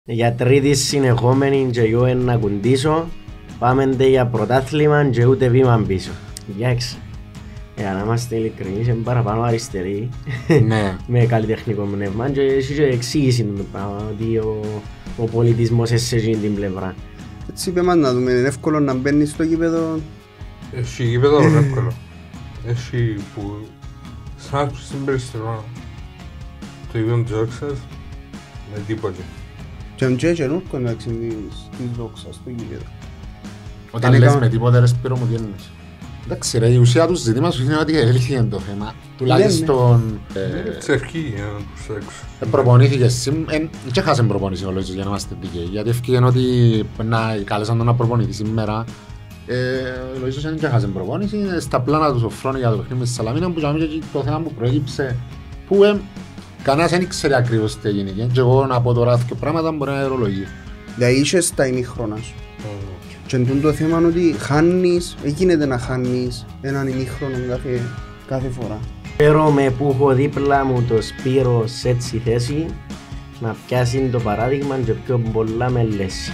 Για τρίτη συνεχόμενη και εγώ να κουντήσω, πάμε για πρωτάθλημα και ούτε βήμα πίσω. Εντάξει. Για να είμαστε ειλικρινείς, είναι παραπάνω αριστεροί, Ναι. με καλλιτεχνικό πνεύμα και έχει και εξήγηση το πράγμα, ότι ο πολιτισμός σε εκείνη την πλευρά. Έτσι είπε μας να δούμε, είναι εύκολο να μπαίνεις στο γήπεδο. Έχει γήπεδο είναι εύκολο. Έχει που σαν άσπρη στην Περιστινό το ίδιο της Δόξας με τίποτε. Και αν και καινούργο εντάξει της Δόξας στο γήπεδο. Όταν λες με τίποτε ρε Σπύρο μου τι εννοείς. Εντάξει ρε, η ουσία του ζητήματος είναι ότι έλυθηκε το θέμα. Τουλάχιστον Τσευκή για να τους έξω. προπονήθηκε σήμερα, και χάσαν προπονήσει ο Λοΐζος για να είμαστε δικαίοι. Γιατί ευκήγεν ότι κάλεσαν τον να προπονηθεί σήμερα. Ο Λοΐζος δεν και χάσαν προπονήση, στα πλάνα του σοφρώνει για το παιχνίδι με τη Σαλαμίνα που το θέμα που προέκυψε που κανένας δεν ήξερε ακριβώς τι έγινε. Και εγώ να πω τώρα δύο πράγματα μπορεί να αερολογεί. Δηλαδή είχες τα ημίχρονα σου. Και εντούν το θέμα είναι ότι χάνεις, γίνεται να χάνεις έναν ημίχρονο κάθε φορά. Χαίρομαι που έχω δίπλα μου το Σπύρο σε έτσι θέση, να πιάσει το παράδειγμα και πιο πολλά με λες.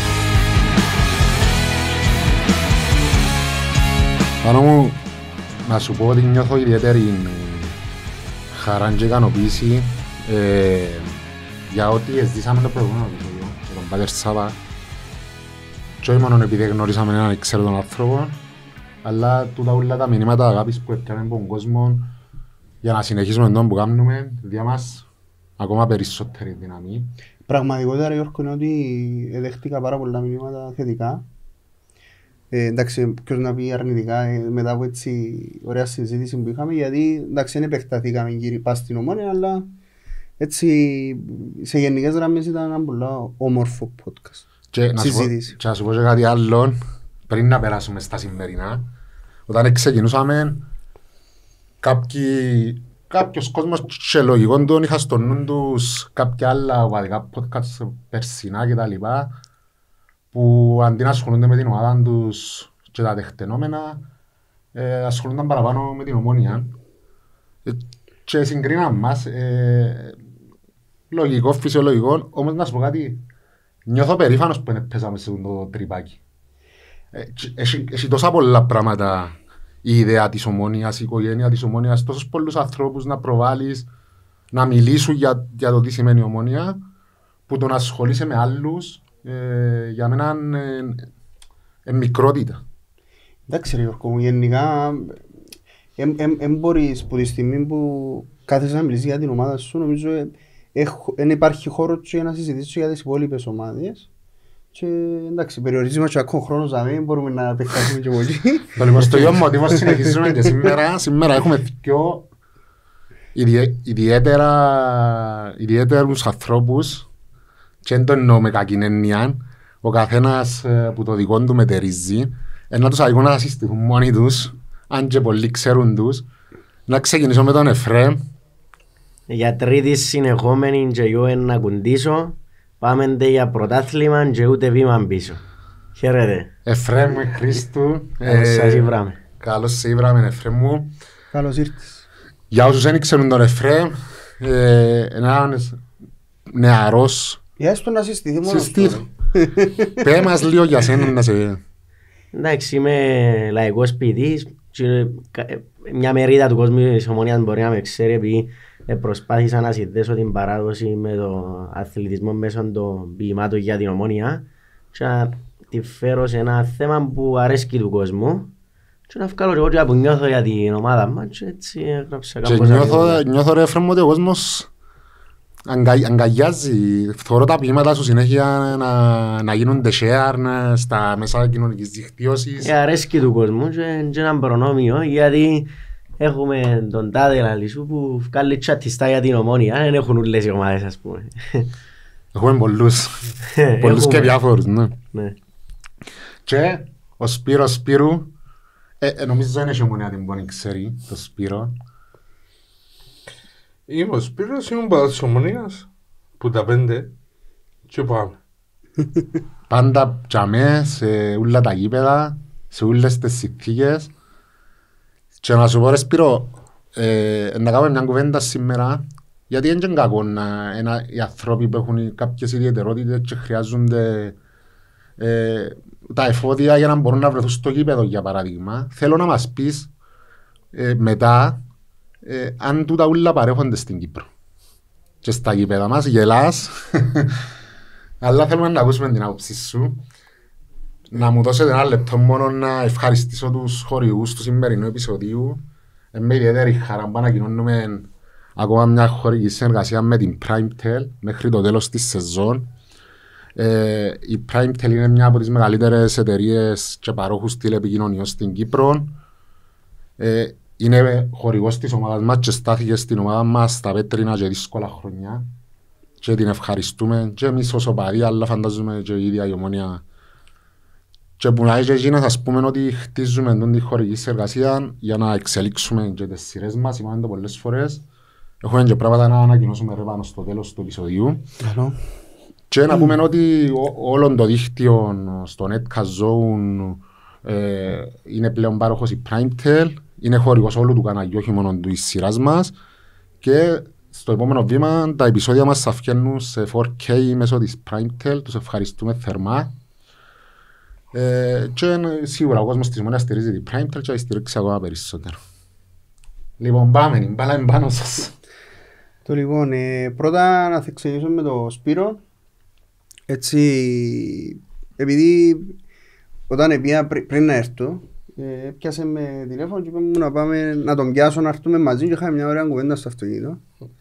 Πάνω μου, να σου πω ότι νιώθω ιδιαίτερη χαρά και ικανοποίηση για ό,τι ζήσαμε το προηγούμενο επεισόδιο με τον Πάτερ Σάβα. Και όχι μόνο επειδή γνωρίσαμε έναν εξαίρετον άνθρωπο, αλλά τούτα όλα τα μηνύματα αγάπης που έφτιαμε από τον κόσμο για να συνεχίσουμε τον που κάνουμε, δια μας ακόμα περισσότερη δύναμη. Πραγματικότερα Γιώργο είναι ότι δέχτηκα πάρα πολλά μηνύματα θετικά. Εντάξει, ποιος να πει αρνητικά μετά από έτσι ωραία συζήτηση που είχαμε, γιατί εντάξει δεν επεκταθήκαμε γύρω πας στην Ομόνια, αλλά έτσι σε γενικές γραμμές ήταν ένα πολύ όμορφο podcast. Και να σου πω και κάτι άλλο, πριν να περάσουμε στα σημερινά, όταν ξεκινούσαμε, κάποιος κόσμος και λογικών τον είχα στο νου τους κάποια άλλα οπαδικά podcast περσινά και τα λοιπά, που αντί να ασχολούνται με την ομάδα τους και τα τεχτενόμενα, ασχολούνταν παραπάνω με την Ομόνια. Και συγκρίναν μας, λογικό, φυσιολογικό, όμως να σου πω κάτι, νιώθω περήφανος που έπαιζαμε σε το τρυπάκι. Έχει τόσα πολλά πράγματα η ιδέα της Ομόνιας, η οικογένεια της Ομόνιας, τόσους πολλούς ανθρώπους να προβάλλεις, να μιλήσουν για το τι σημαίνει η Ομόνια, που το να ασχολείσαι με άλλους, για μένα είναι μικρότητα. Εντάξει ρε Γιώργο μου, γενικά εν μπορείς που τη στιγμή που κάθεσαι να μιλήσεις για την ομάδα σου, νομίζω δεν υπάρχει χώρο για να συζητήσεις για τις υπόλοιπες ομάδες. Και εντάξει, περιορίζουμε και ακόμα χρόνος, δηλαδή μπορούμε να επεκταθούμε και πολύ. Το λοιπόν στο ίδιο μοτίβο συνεχίζουμε και σήμερα έχουμε πιο ιδιαίτερους ανθρώπους και δεν το εννοώ με κακή έννοια, ο καθένας που το δικό του μετερίζει, να τους αγγούν να συστηθούν μόνοι τους, αν και πολλοί ξέρουν τους. Να ξεκινήσω με τον Εφραίμ. Για τρίτη συνεχόμενη και εγώ να κουντήσω, πάμε για πρωτάθλημα και ούτε βήμα πίσω. Χαίρετε. Εφραίμ Χρήστου. Καλώς σας ήβραμε. Καλώς σε ήβραμε Εφραίμ μου. Καλώς ήρθες. Για όσους δεν ξέρουν τον Εφραίμ, ένας νεαρός. Για έστω να συστηθεί μόνος του. Πέ μας λίγο για σένα να σε... Εντάξει, είμαι λαϊκός ποιητής και μια μερίδα του κόσμου της Ομονίας μπορεί να με ξέρει επειδή προσπάθησα να συνδέσω την παράδοση με το αθλητισμό μέσω των ποιημάτων για την Ομόνια και να τη φέρω σε ένα θέμα που αρέσκει του κόσμου και να βγάλω και εγώ που νιώθω για την ομάδα μας και έτσι έγραψα κάπως. Νιώθω ρε Εφραίμ ότι ο κόσμος αγκαλιάζει, θωρώ τα ποιήματα σου συνέχεια να γίνονται share στα μέσα κοινωνικής δικτύωσης. Αρέσκει του κόσμου και είναι ένα προνόμιο γιατί έχουμε τον τάδε λαλίσου που βγάλει τσατιστά για την Ομόνια, δεν έχουν ούλες οι ομάδες ας πούμε. Έχουμε πολλούς και διάφορους, ναι. Και ο Σπύρος Σπύρου, νομίζω δεν έχει Ομόνια την πόνη ξέρει, το Σπύρο. Είμαι ο Σπύρος, ήμουν πάντα της Ομονίας, που τα 5 και πάμε. Πάντα τσαμέ σε όλα τα γήπεδα, σε όλες τις συνθήκες. Και να σου πω ρε Σπύρο, να κάνουμε μια κουβέντα σήμερα Γιατί είναι και κακό οι άνθρωποι που έχουν κάποιες ιδιαιτερότητες και χρειάζονται τα εφόδια για να μπορούν να βρεθούν στο γήπεδο, για παράδειγμα. Θέλω να μας πεις μετά αν τούτα ούλα παρέχονται στην Κύπρο και στα γήπεδα μας. Γελάς αλλά θέλουμε να ακούσουμε την άποψη σου. Να μου δώσετε ένα λεπτό μόνο να ευχαριστήσω τους χορηγούς του σημερινού επεισοδίου. Με ιδιαίτερη χαρά που ανακοινώνουμε ακόμα μια χορηγική συνεργασία με την PrimeTel μέχρι το τέλος της σεζόν. Η PrimeTel είναι μια από τις μεγαλύτερες εταιρείες και παρόχους τηλεπικοινωνιών στην Κύπρο. Είναι χορηγός της ομάδας μας και στάθηκε στην ομάδα μας στα πέτρινα και δύσκολα χρόνια. Και την ευχαριστούμε και εμείς ως οπαδοί, αλλά φαντάζομαι και η ίδια η Ομόνοια. Και που να έχει να σας πούμε ότι χτίζουμε τη χορηγική συνεργασία για να εξελίξουμε και τις σειρές μας, είπαμε το πολλές φορές. Έχουμε και πράγματα να ανακοινώσουμε πάνω στο τέλος του επεισοδίου. Και να πούμε ότι όλο το δίκτυο στο Netcast Zone είναι πλέον πάροχος η PrimeTel, είναι χορηγός όλου του καναλιού, όχι μόνο της σειράς μας. Και στο επόμενο βήμα τα επεισόδια μας θα βγαίνουν σε 4K μέσω της PrimeTel, τους ευχαριστούμε θερμά. Και σίγουρα ο κόσμος της Ομόνοιας στηρίζει την PrimeTel και θα στηρίξει ακόμα περισσότερο. Λοιπόν, πάμε, η μπάλα είναι πάνω σας. Λοιπόν, πρώτα να θα ξεκινήσω με το Σπύρο. Έτσι, επειδή όταν πήγα πριν να έρθω, πιάσε με τηλέφωνο και είπαμε να πάμε να τον πιάσω να έρθουμε μαζί και είχαμε μια ωραία κουβέντα στο αυτοκίνητο.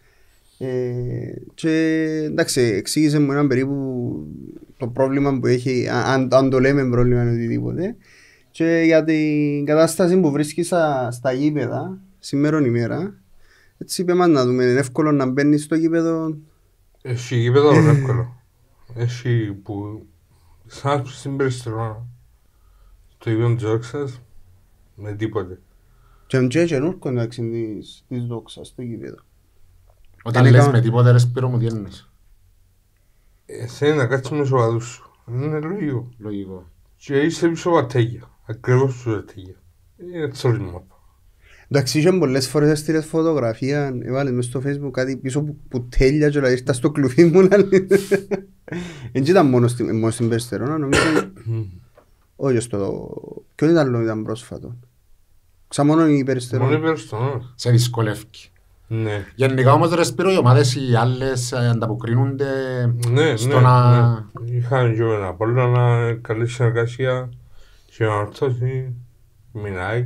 Και εντάξει, εξήγησε μου έναν περίπου το πρόβλημα που έχει, αν το λέμε πρόβλημα είναι οτιδήποτε, και για την κατάσταση που βρίσκει στα γήπεδα σήμερα ημέρα. Έτσι είπε μας να δούμε, είναι εύκολο να μπαίνεις στο γήπεδο. Έχει γήπεδο είναι εύκολο. Έχει που σαν στην Περιστρόνα το ίδιο Τζόξας με τίποτε. Και αν και καινούργο εντάξει της Δόξας στο γήπεδο. Όταν λες με τίποτε ρε Σπύρο μου τι έννες. Θέλει να κάτσεις με σοβαδούς σου. Είναι λογικό. Λογικό. Και είσαι πίσω βατέγια. Ακριβώς πίσω βατέγια. Είναι τσόλιμα. Εντάξει, είχαν πολλές φορές έστειλες φωτογραφία, έβαλες μες στο Facebook κάτι πίσω που τέλεια και δηλαδή ήρθα στο κλουβί μου. Δεν ήταν μόνο στην Περιστερώνα, νομίζω. Όχι στο... Ποιον ήταν πρόσφατο. Ξαμόνο η Περιστερώνα. Μόνο η Περιστερώνα. Σε δυσκολεύει. Ναι. Γενικά όμως ρε Σπύρο οι ομάδες οι άλλες ανταποκρίνονται στο να... Είχαν και ένα πολύ καλή συνεργασία και να ορθώσει Μινάικ.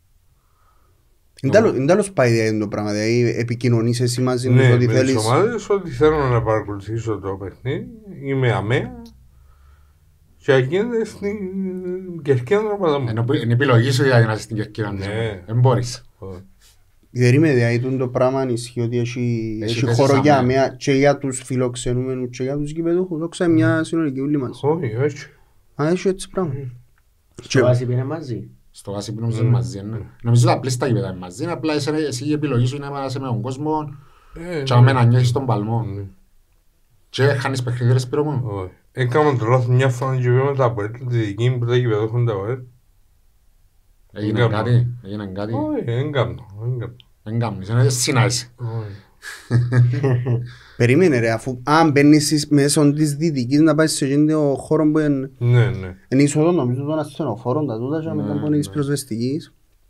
Είναι τέλος πάει το πράγμα, δηλαδή επικοινωνείς εσύ μαζί με ό,τι θέλεις. Ναι, με τις ομάδες ό,τι θέλω να παρακολουθήσω το παιχνίδι, είμαι αμαία και γίνεται στην Κερκίδα να πάω μου. Είναι επιλογή σου για να είσαι στην Κερκίδα. Ναι. Δεν μπορείς. Περίμενε, δηλαδή το πράγμα ισχύει ότι έχει χώρο για αμαία και για τους φιλοξενούμενους και για τους γηπεδούχους. Δόξα μια συνολική ούλη μας. Όχι, όχι. Α, έχει έτσι πράγμα. Στο βάση είναι μαζί. Στο βάση που νομίζω είναι μαζί, ναι. Νομίζω ότι απλά στα γήπεδα είναι μαζί, απλά εσύ η επιλογή σου είναι να είσαι με τον κόσμο και να νιώθεις τον παλμό. Και χάνεις παιχνίδι ρε Σπύρο μου. Όχι. Έκαμε το λάθος μια φορά και βέβαια τα πορέτια τη δική μου που τα γήπεδα έχουν τα πορέτια. Έγινε κάτι. Όχι, δεν κάνω. Δεν κάνεις, είναι συνάεση. Περίμενε ρε, αφού αν μπαίνεις μέσω της δυτικής να πάεις σε εκείνο το χώρο που είναι... Ναι. Είναι είσοδο νομίζω των ασθενοφόρων τα τούτα και μετά από της προσβεστικής.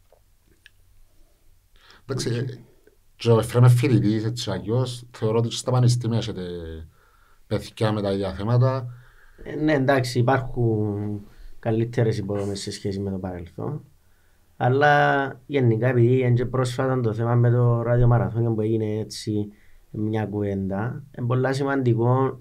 Εντάξει, και ο Εφραίμ φοιτητής έτσι αγιώς, θεωρώ ότι στα πανεπιστήμια έχετε παιδιά με τα ίδια θέματα. Ναι, εντάξει, υπάρχουν καλύτερες υποδομές σε σχέση με το παρελθόν. Αλλά γενικά επειδή είναι και πρόσφατα το θέμα με το ραδιομαραθώνιο που έγινε έτσι μια κουβέντα, είναι πολύ σημαντικό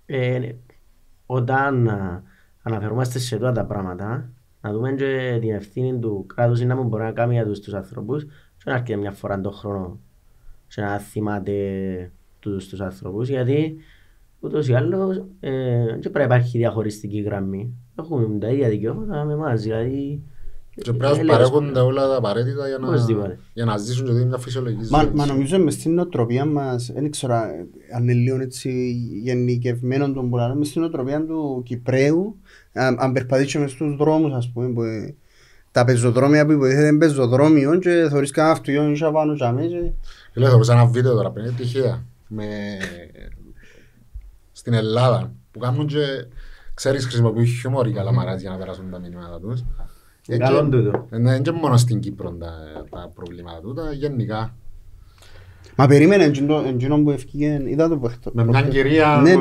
όταν αναφερόμαστε σε όλα τα πράγματα να δούμε και την ευθύνη του κράτους να μπορεί να κάνει για τους ανθρώπους και να έρχεται μια φορά τον χρόνο και να θυμάται τους ανθρώπους, γιατί ούτως ή άλλως δεν πρέπει να υπάρχει διαχωριστική γραμμή. Έχουμε τα ίδια δικαιώματα με εμάς, δηλαδή. Και πρέπει να παρέχονται όλα τα απαραίτητα για να ζήσουν και μια φυσιολογική ζωή. Μα νομίζω μες στην νοοτροπία μας, δεν ξέρω αν είναι λίγο έτσι γενικευμένο τον που λέμε, μες στην νοοτροπία του Κυπρέου, αν περπατήσω μες στους δρόμους, ας πούμε, τα πεζοδρόμια που υποτίθεται πεζοδρόμιο και θωρείς κανένα αυτοκίνητο και πάνω και αμέσως. Φίλε, θωρούσα ένα βίντεο τώρα πριν, είναι τυχαία. στην Ελλάδα που κάνουν και, ξέρεις, χρησιμοποιούν χιούμορ οι καλαμαράς για να περάσουν τα μηνύματα τους. Καλό τούτο. Είναι και μόνο στην Κύπρο τα προβλήματα τούτα, γενικά. Μα περίμενε εντζήνον που ευκήγε, είδα το παίχτο. Με μια κυρία... Ναι.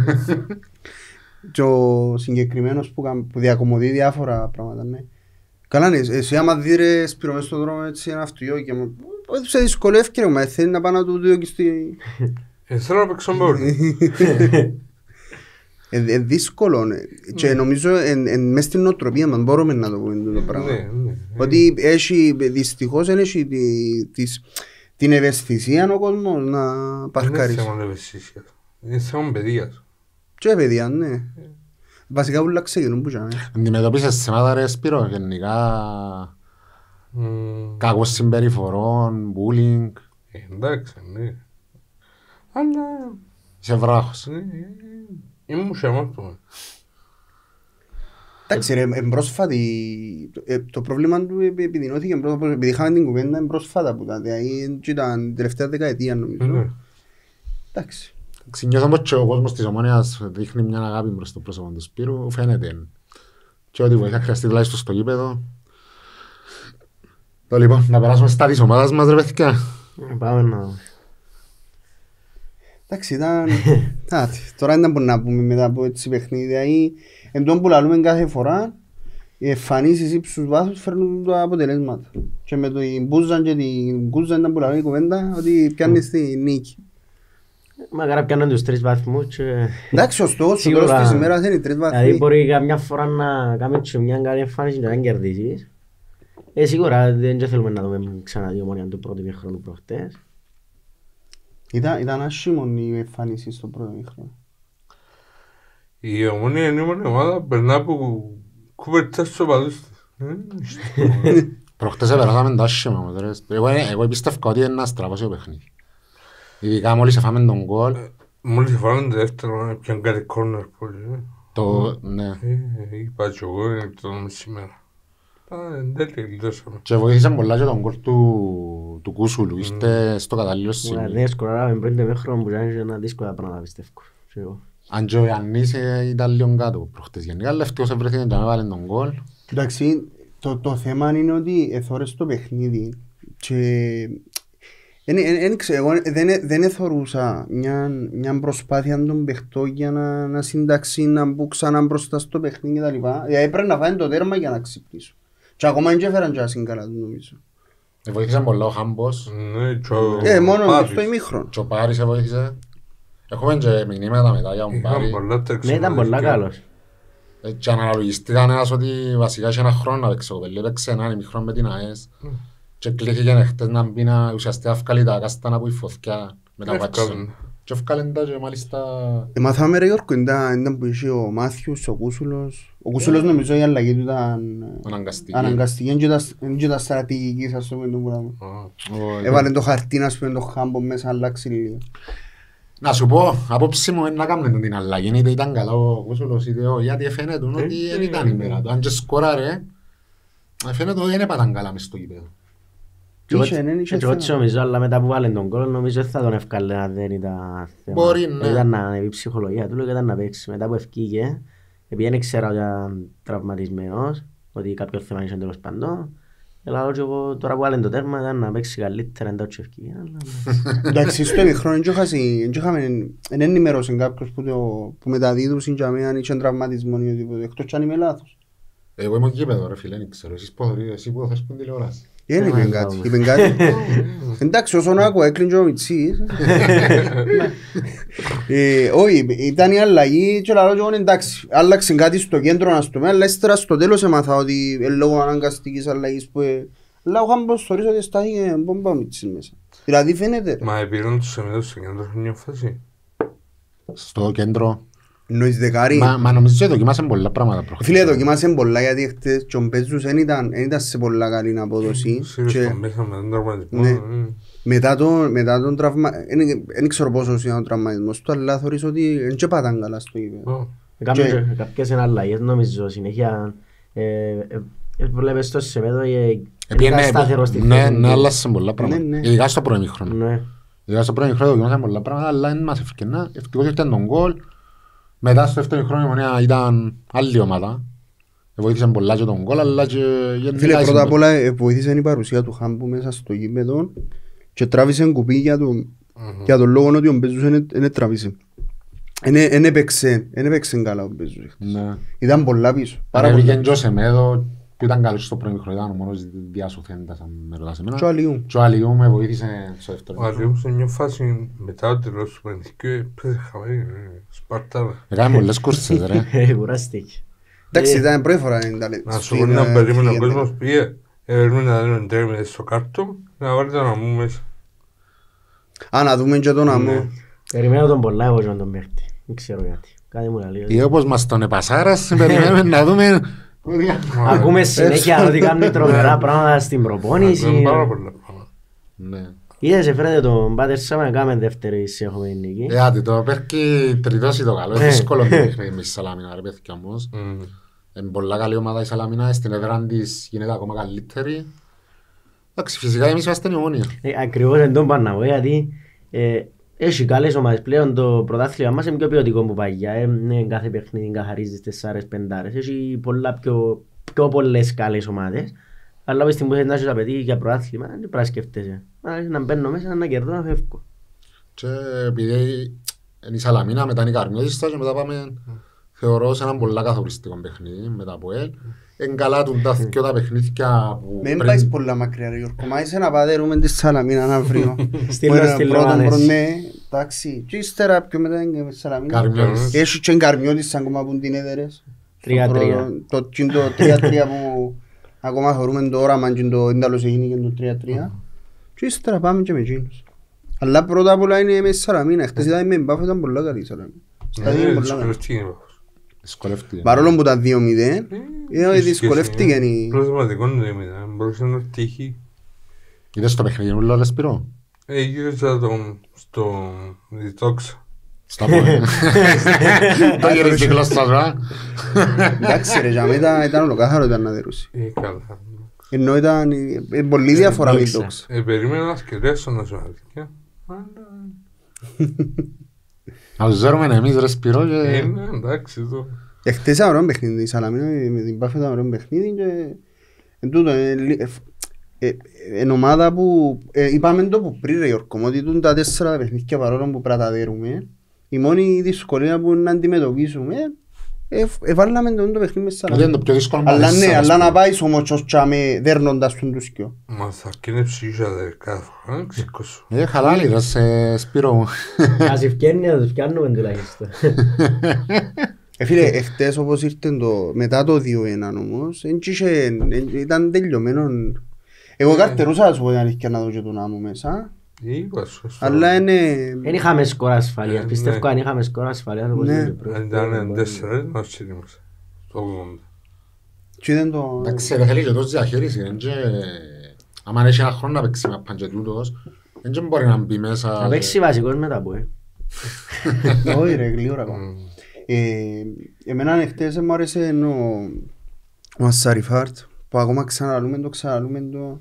Και ο συγκεκριμένος που διακομωδεί διάφορα πράγματα, ναι. Καλά ναι, εσύ άμα δει ρε Σπύρο μες στον δρόμο έτσι ένα αυτοκίνητο και μου σε δυσκολεύει ρε, μα θέλει να πάει να του δει και στη... Θέλω να παίξω μπόρ. Δύσκολο και νομίζω μες στην νοοτροπία μας μπορούμε να το πούμε το πράγμα. Ότι δυστυχώς έχει την ευαισθησία ο κόσμος να παρκάρεις. Είναι θέμα ευαισθησίας. Είναι θέμα παιδείας. Και παιδιά, ναι. Βασικά όλα ξεκινούν που είχαμε. Αντιμετωπίσες θέματα ρε Σπύρο, γενικά κακός συμπεριφορών, bullying. Εντάξει, ναι. Αλλά... Είσαι βράχος. Ήμουν σεμάτωμα. Εντάξει ρε, πρόσφατη, το πρόβλημα του επιδεινώθηκε επειδή είχαμε την κουβέντα πρόσφατα που δηλαδή ήταν την τελευταία δεκαετία νομίζω. Εντάξει. Νιώθω πως και ο κόσμος της Ομόνοιας δείχνει μια αγάπη προς το πρόσωπο του Σπύρου, φαίνεται. Και ό,τι βοηθά χρειαστεί τουλάχιστον στο γήπεδο. Λοιπόν, να περάσουμε στα της ομάδας μας ρε παιδιά. Πάμε να... Εντάξει, ήταν... Τώρα δεν μπορούμε να πούμε μετά από έτσι παιχνίδια ή εν τόν που λαλούμε κάθε φορά οι εμφανίσεις ύψους βάθους φέρνουν τα αποτελέσματα. Και με την Μπούζαν και την Κούζαν ήταν που λαλούμε η κουβέντα ότι πιάνεις τη νίκη. Μακάρα πιάνουν τους 3 βαθμούς και... Εντάξει, ο στόχος στο τέλος της ημέρας είναι οι 3 βαθμοί. Δηλαδή μπορεί καμιά φορά να κάνεις μια καλή εμφάνιση και να κερδίσεις. Σίγουρα δεν θέλουμε να δούμε ξανά δύο Ομόνια του πρώτου μήχρονου προχτές. Ήταν άσχημον η εμφάνιση στο πρώτο μήχρονο. Η Ομόνια είναι η ομάδα περνά από κουβερτές στους οπαδούς της. Προχτές περάσαμε τα άσχημα. Εγώ πιστεύω ότι είναι ένα στραβώσιο παιχνίδι. Ειδικά μόλις έφαμε τον γκολ. Μόλις έφαμε το δεύτερο, πιαν κάτι κόρνερ πολύ. Ναι. Είπα και εγώ, είναι το σήμερα. Εν τέλει, λιτώσαμε. Και βοήθησαν πολλά και τον γκολ του Κούσουλου. Είστε στο κατάλληλο σημείο. Ναι, σκοράραμε πριν το μήχρονο που ήταν δύσκολα πράγματα πιστεύω. Αν και ο Ιαννής ήταν λίγο κάτω προχτές γενικά, αλλά ευτυχώς βρέθηκε και να βάλει τον γκολ. Εντάξει, το θέμα είναι ότι εθώρες το παιχνίδι και δεν εθωρούσα μια προσπάθεια των παιχτών για να συντάξει, να μπουν ξανά μπροστά στο παιχνίδι κτλ. Δηλαδή πρέπει να φάνε το τέρμα για να ξυπνήσω. Και ακόμα δεν έφεραν και ασύγκαλα του νομίζω. Βοήθησαν πολλά ο Χάμπος. Μόνο στο ημίχρονο. Και ο Πάρης βοήθησε. Έχουμε και μηνύματα μετά για τον Πάρη. Ναι, ήταν πολλά καλός. Και αναλογιστεί κανένας ότι βασικά είχε ένα χρόνο να παίξει. Ο Πελή έπαιξε έναν ημίχρονο με την ΑΕΣ. Και κλείθηκε χτες να μπει να ουσιαστικά βγάλει τα κάστανα που η φωτιά μετά βάτσον. Και βγάλεν τα και μάλιστα... Μάθαμε ρε Γιώργο, ήταν που είχε ο Μάθιους, ο Κούσουλος. Ο Κούσουλος νομίζω η αλλαγή του ήταν αναγκαστική και τα στρατηγική σας το πούμε. Έβαλε το χαρτί να σπούν το Χάμπο μέσα, αλλάξει λίγο. Να σου πω, απόψη μου να κάνουμε την αλλαγή, είτε ήταν καλά ο Κούσουλος είτε όχι, γιατί φαίνεται ότι δεν ήταν η μέρα του. Αν και σκοράρε, φαίνεται ότι δεν έπαταν καλά μες στο γήπεδο. Και έτσι νομίζω, αλλά μετά που βάλουν τον κόλ, νομίζω θα τον ευκάλε αν δεν ήταν θέμα. Μπορεί, ναι. Ήταν να ανεβεί η ψυχολογία του, ήταν να παίξει. Μετά που ευκήγε, επειδή δεν ήξερα ότι ήταν τραυματισμένος, ότι κάποιο θέμα είχε τέλος πάντων, αλλά εγώ τώρα που βάλουν το τέρμα ήταν να παίξει καλύτερα, εντός και ευκήγε. Εντάξει, στο ημιχρόνο δεν ενημερώσαν κάποιος που μεταδίδουσαν και αν είχε τραυματισμό ή οτιδήποτε, εκτός και αν είμαι λάθος. Εγώ είμαι γήπεδο ρε φίλε, δεν ξέρω, εσύ που θες πούν τηλεόραση. Δεν είπεν κάτι. Εντάξει, όσον άκουα έκλεινε ο Μιτσής. Όχι, ήταν η αλλαγή και λαλό και εγώ εντάξει, άλλαξε κάτι στο κέντρο να στο αλλά ύστερα στο τέλος έμαθα ότι λόγω αναγκαστικής αλλαγής που... Αλλά ο Χάμπος θεωρείς ότι στάθηκε μπόμπα ο Μιτσής μέσα. Δηλαδή φαίνεται. Μα επήραν τους εμείς στο κέντρο σε μια φάση. Στο κέντρο. Νοείς δεκάρι. Μα νομίζω ότι δοκιμάσαν πολλά πράγματα προχθές. Φίλε, δοκιμάσαν πολλά γιατί χτες και ο Μπέζους δεν ήταν σε πολλά καλή απόδοση. Μετά τον τραυμα... Δεν ξέρω πόσο είναι ο τραυματισμός του, αλλά θεωρείς ότι δεν και πάταν καλά στο γήπεδο. Κάποιες είναι αλλαγές νομίζω συνέχεια. Βλέπεις στο σεμέδο ήταν σταθερό στη θέση. Ναι, άλλασαν πολλά πράγματα. Ειδικά στο πρώιμιχρόνο. Δηλαδή στο πρώτο χρόνο δοκιμάσαμε πολλά πράγματα, αλλά δεν μας ευκαιρνά. Ευτυχώς ήρθαν τον γκολ. Μετά στο δεύτερο χρόνο η Ομονία ήταν άλλη ομάδα. Βοήθησε πολλά και τον γκολ, αλλά και γενικά... Φίλε, πρώτα απ' όλα βοήθησε η παρουσία του Χάμπου μέσα στο γήπεδο και τράβησε κουπί για τον λόγο ότι ο Μπέζους δεν τράβησε. Εν έπαιξε καλά ο Μπέζους. Ήταν πολλά πίσω. Ανέβηκε και ο Σεμέδο που ήταν καλός στο πρώτο χρόνο, ήταν ο μόνος διασωθέντας αν με ρωτάς εμένα. Και ο Αλιού με βοήθησε στο δεύτερο. Ο Αλιού σε μια φάση μετά το τέλος του Πενθικού έπαιζε χαμένη, Σπάρτα. Έκανε πολλές κούρσες ρε. Κουράστηκε. Εντάξει, ήταν πρώτη φορά. Να σου πω να περίμενε ο κόσμος πήγε, έπαιρνε να δίνουν τέρμινες στο κάρτο, να βάλει τον αμμού μέσα. Α, να δούμε και τον αμμού. Περιμένω τον πολλά εγώ και τον παίχτη. Δεν ξέρω γιατί. Κάτι μου λέει. Ή όπως μας τον επασάρας, περιμένουμε να δούμε... Ακούμε συνέχεια ότι κάνουν τρομερά πράγματα στην προπόνηση. Πάρα πολλά πράγματα. Είδες έφερετε τον Πάτερ Σάμα να κάνουμε δεύτερη σε έχουμε νίκη. Άντε το πέρκει τριτός ή το καλό. Είναι δύσκολο το παιχνίδι με τη Σαλαμίνα ρε παιδιά όμως. Είναι πολλά καλή ομάδα η Σαλαμίνα. Στην έδρα της γίνεται ακόμα καλύτερη. Εντάξει, φυσικά εμείς είμαστε η Ομόνια. Ακριβώς δεν τον πάνε να πω γιατί έχει καλές ομάδες πλέον. Το πρωτάθλημα μας είναι πιο ποιοτικό που παγιά. Κάθε παιχνίδι καθαρίζεις 4-5. Έχει πολλά πιο πολλές καλές ομάδες. Αλλά όπως την που θέλεις να έχεις απαιτεί για πρωτάθλημα δεν πρέπει να σκέφτεσαι. Να μπαίνω μέσα, να κερδώ, να φεύγω. Και επειδή είναι η Σαλαμίνα, μετά είναι η Καρμιώτιστα και μετά πάμε θεωρώ σε έναν πολλά καθοριστικό παιχνίδι μετά από ελ. Είναι καλά του και τα παιχνίδια που μην πάεις πολλά μακριά ρε Γιώργο, μα είσαι να πατέρουμε τη Σαλαμίνα αύριο. Στείλω. Ναι, εντάξει. Και ύστερα πιο μετά είναι η Σαλαμίνα. Έχει και Καρμιώτιστα ακόμα που την έδερες. 3-3. Το 3-3 που ακόμα θεωρούμε το όραμα και το ένταλος έγινε και το 3-3. Και ύστερα πάμε και με εκείνους. Αλλά πρώτα απ' όλα είναι με Σαλαμίνα. Χτες ήταν με Μπάφο, ήταν πολλά καλή η Σαλαμίνα. δυσκολεύτηκε. Παρόλο που ήταν 2-0, δυσκολεύτηκε. Προσματικό είναι 2-0, μπορούσε να τύχει. Είδες το παιχνίδι ούλο Λεσπυρό. Γύρισα τον στο διτόξα. Στα πόδια. Το γυρίζει γλώσσα σου. Εντάξει ρε, για μένα ήταν ολοκάθαρο ήταν να δερούσει. Καλά. Ενώ ήταν πολύ διαφορά με η τόξα. Περίμενα να σκεφτέσω να σου αλήθεια. Να τους ζέρουμε εμείς ρε Σπυρό και... Εντάξει το... Εχθές ήταν ωραίο παιχνίδι, η Σαλαμίνα με την Πάφη ήταν ωραίο παιχνίδι και... Εν τούτο, εν ομάδα που... Είπαμε το που πριν ρε Γιώργο, ότι τούν τα 4 παιχνίδια παρόλο που πρέπει να τα δέρουμε, η μόνη δυσκολία που να αντιμετωπίσουμε, βάλαμε το παιχνίδι με Σαλαμίνα. Είναι το πιο δύσκολο. Αλλά ναι, αλλά να πάεις όμως ως τσάμε δέρνοντας τον τους κοιό. Μα θα κίνε ψυχία κάθε φορά, ξήκωσου. Χαλάλι ρε Σπύρο μου. Ας ευκένει να τους φτιάνουμε τουλάχιστον. Φίλε, εχθές όπως ήρθε μετά το 2-1 όμως, ήταν τελειωμένο. Εγώ καρτερούσα να σου πω την αλήθεια να δω και τον άμμο μέσα. Αλλά είναι... Δεν είχαμε σκορ ασφαλείας, πιστεύω αν είχαμε σκορ ασφαλείας. Αν ήταν 4, να σύριμασε. Το 80. Εντάξει, δεν θέλει και τόσο διαχείριση. Αν έχει ένα χρόνο να παίξει με παντζετούτος, δεν μπορεί να μπει μέσα... Να παίξει βασικός μετά από Όχι ρε, γλύωρα ακόμα. Εμένα χτες μου άρεσε ο Ασσαριφάρτ που ακόμα ξαναλούμε το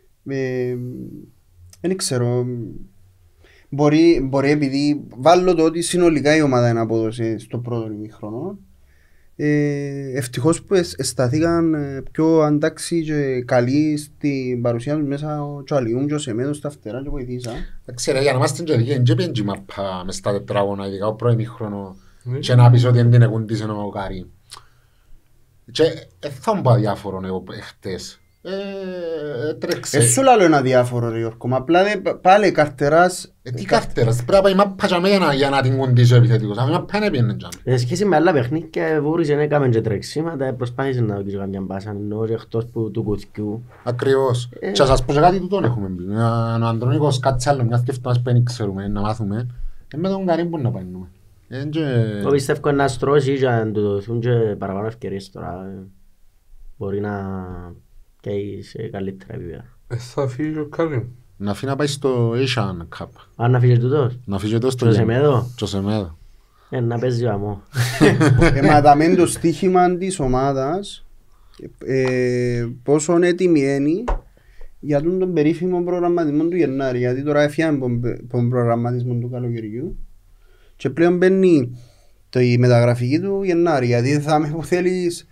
δεν ξέρω, μπορεί επειδή βάλω το ότι συνολικά η ομάδα είναι απόδοση στο πρώτο ημίχρονο. Ευτυχώς που σταθήκαν πιο αντάξει και καλοί στην παρουσία τους μέσα ο Τσαλιούμ και ο Σεμέδο στα φτερά και βοηθήσα. Ξέρετε, για να είμαστε και δίκαιοι, δεν πήγαινε η μαπά μες στα τετράγωνα, ειδικά ο πρώτο ημίχρονο και να πεις ότι δεν την εκούντισε ο Καρύ. Και θα μου πω διάφορο εγώ χτες. Τρέξε. Σου λέω ένα διάφορο ρε Γιώργο, μα απλά πάλι καρτεράς... Τι καρτεράς, πρέπει να πάει μάπα για να την κοντήσω επιθετικός, αφού μάπα είναι πιένε τζάμε. Σε σχέση με άλλα παιχνίδια βούρισε να έκαμε και τρεξίματα, προσπάθησε να δοκίσει καμιά μπάσα, ενώ και εκτός του κουτκιού. Ακριβώς. Και ας σας πω και κάτι του τον έχουμε πει, ο Αντρονίκος κάτι άλλο, μια σκεφτόμας που δεν ξέρουμε, να μάθουμε, με τον Καρύ μπορεί να πάμε. Εγώ πιστεύω να στρώσει και να του δοθούν και παραπάνω ευκαιρίες τώρα, μπορεί να... και σε καλύτερα επίπεδα. Θα φύγει ο Καρύμ. Να φύγει να πάει στο Asian Cup. Αν να φύγει τούτος. Να φύγει τούτος στο Σεμέδο. Στο Σεμέδο. Να παίζει ο αμό. Μα τα μεν το στοίχημα της ομάδας, πόσο έτοιμη είναι για τον περίφημο προγραμματισμό του Γενάρη, γιατί τώρα έφυγε τον προγραμματισμό του καλοκαιριού και πλέον μπαίνει η μεταγραφική του Γενάρη, γιατί θα με που θέλεις.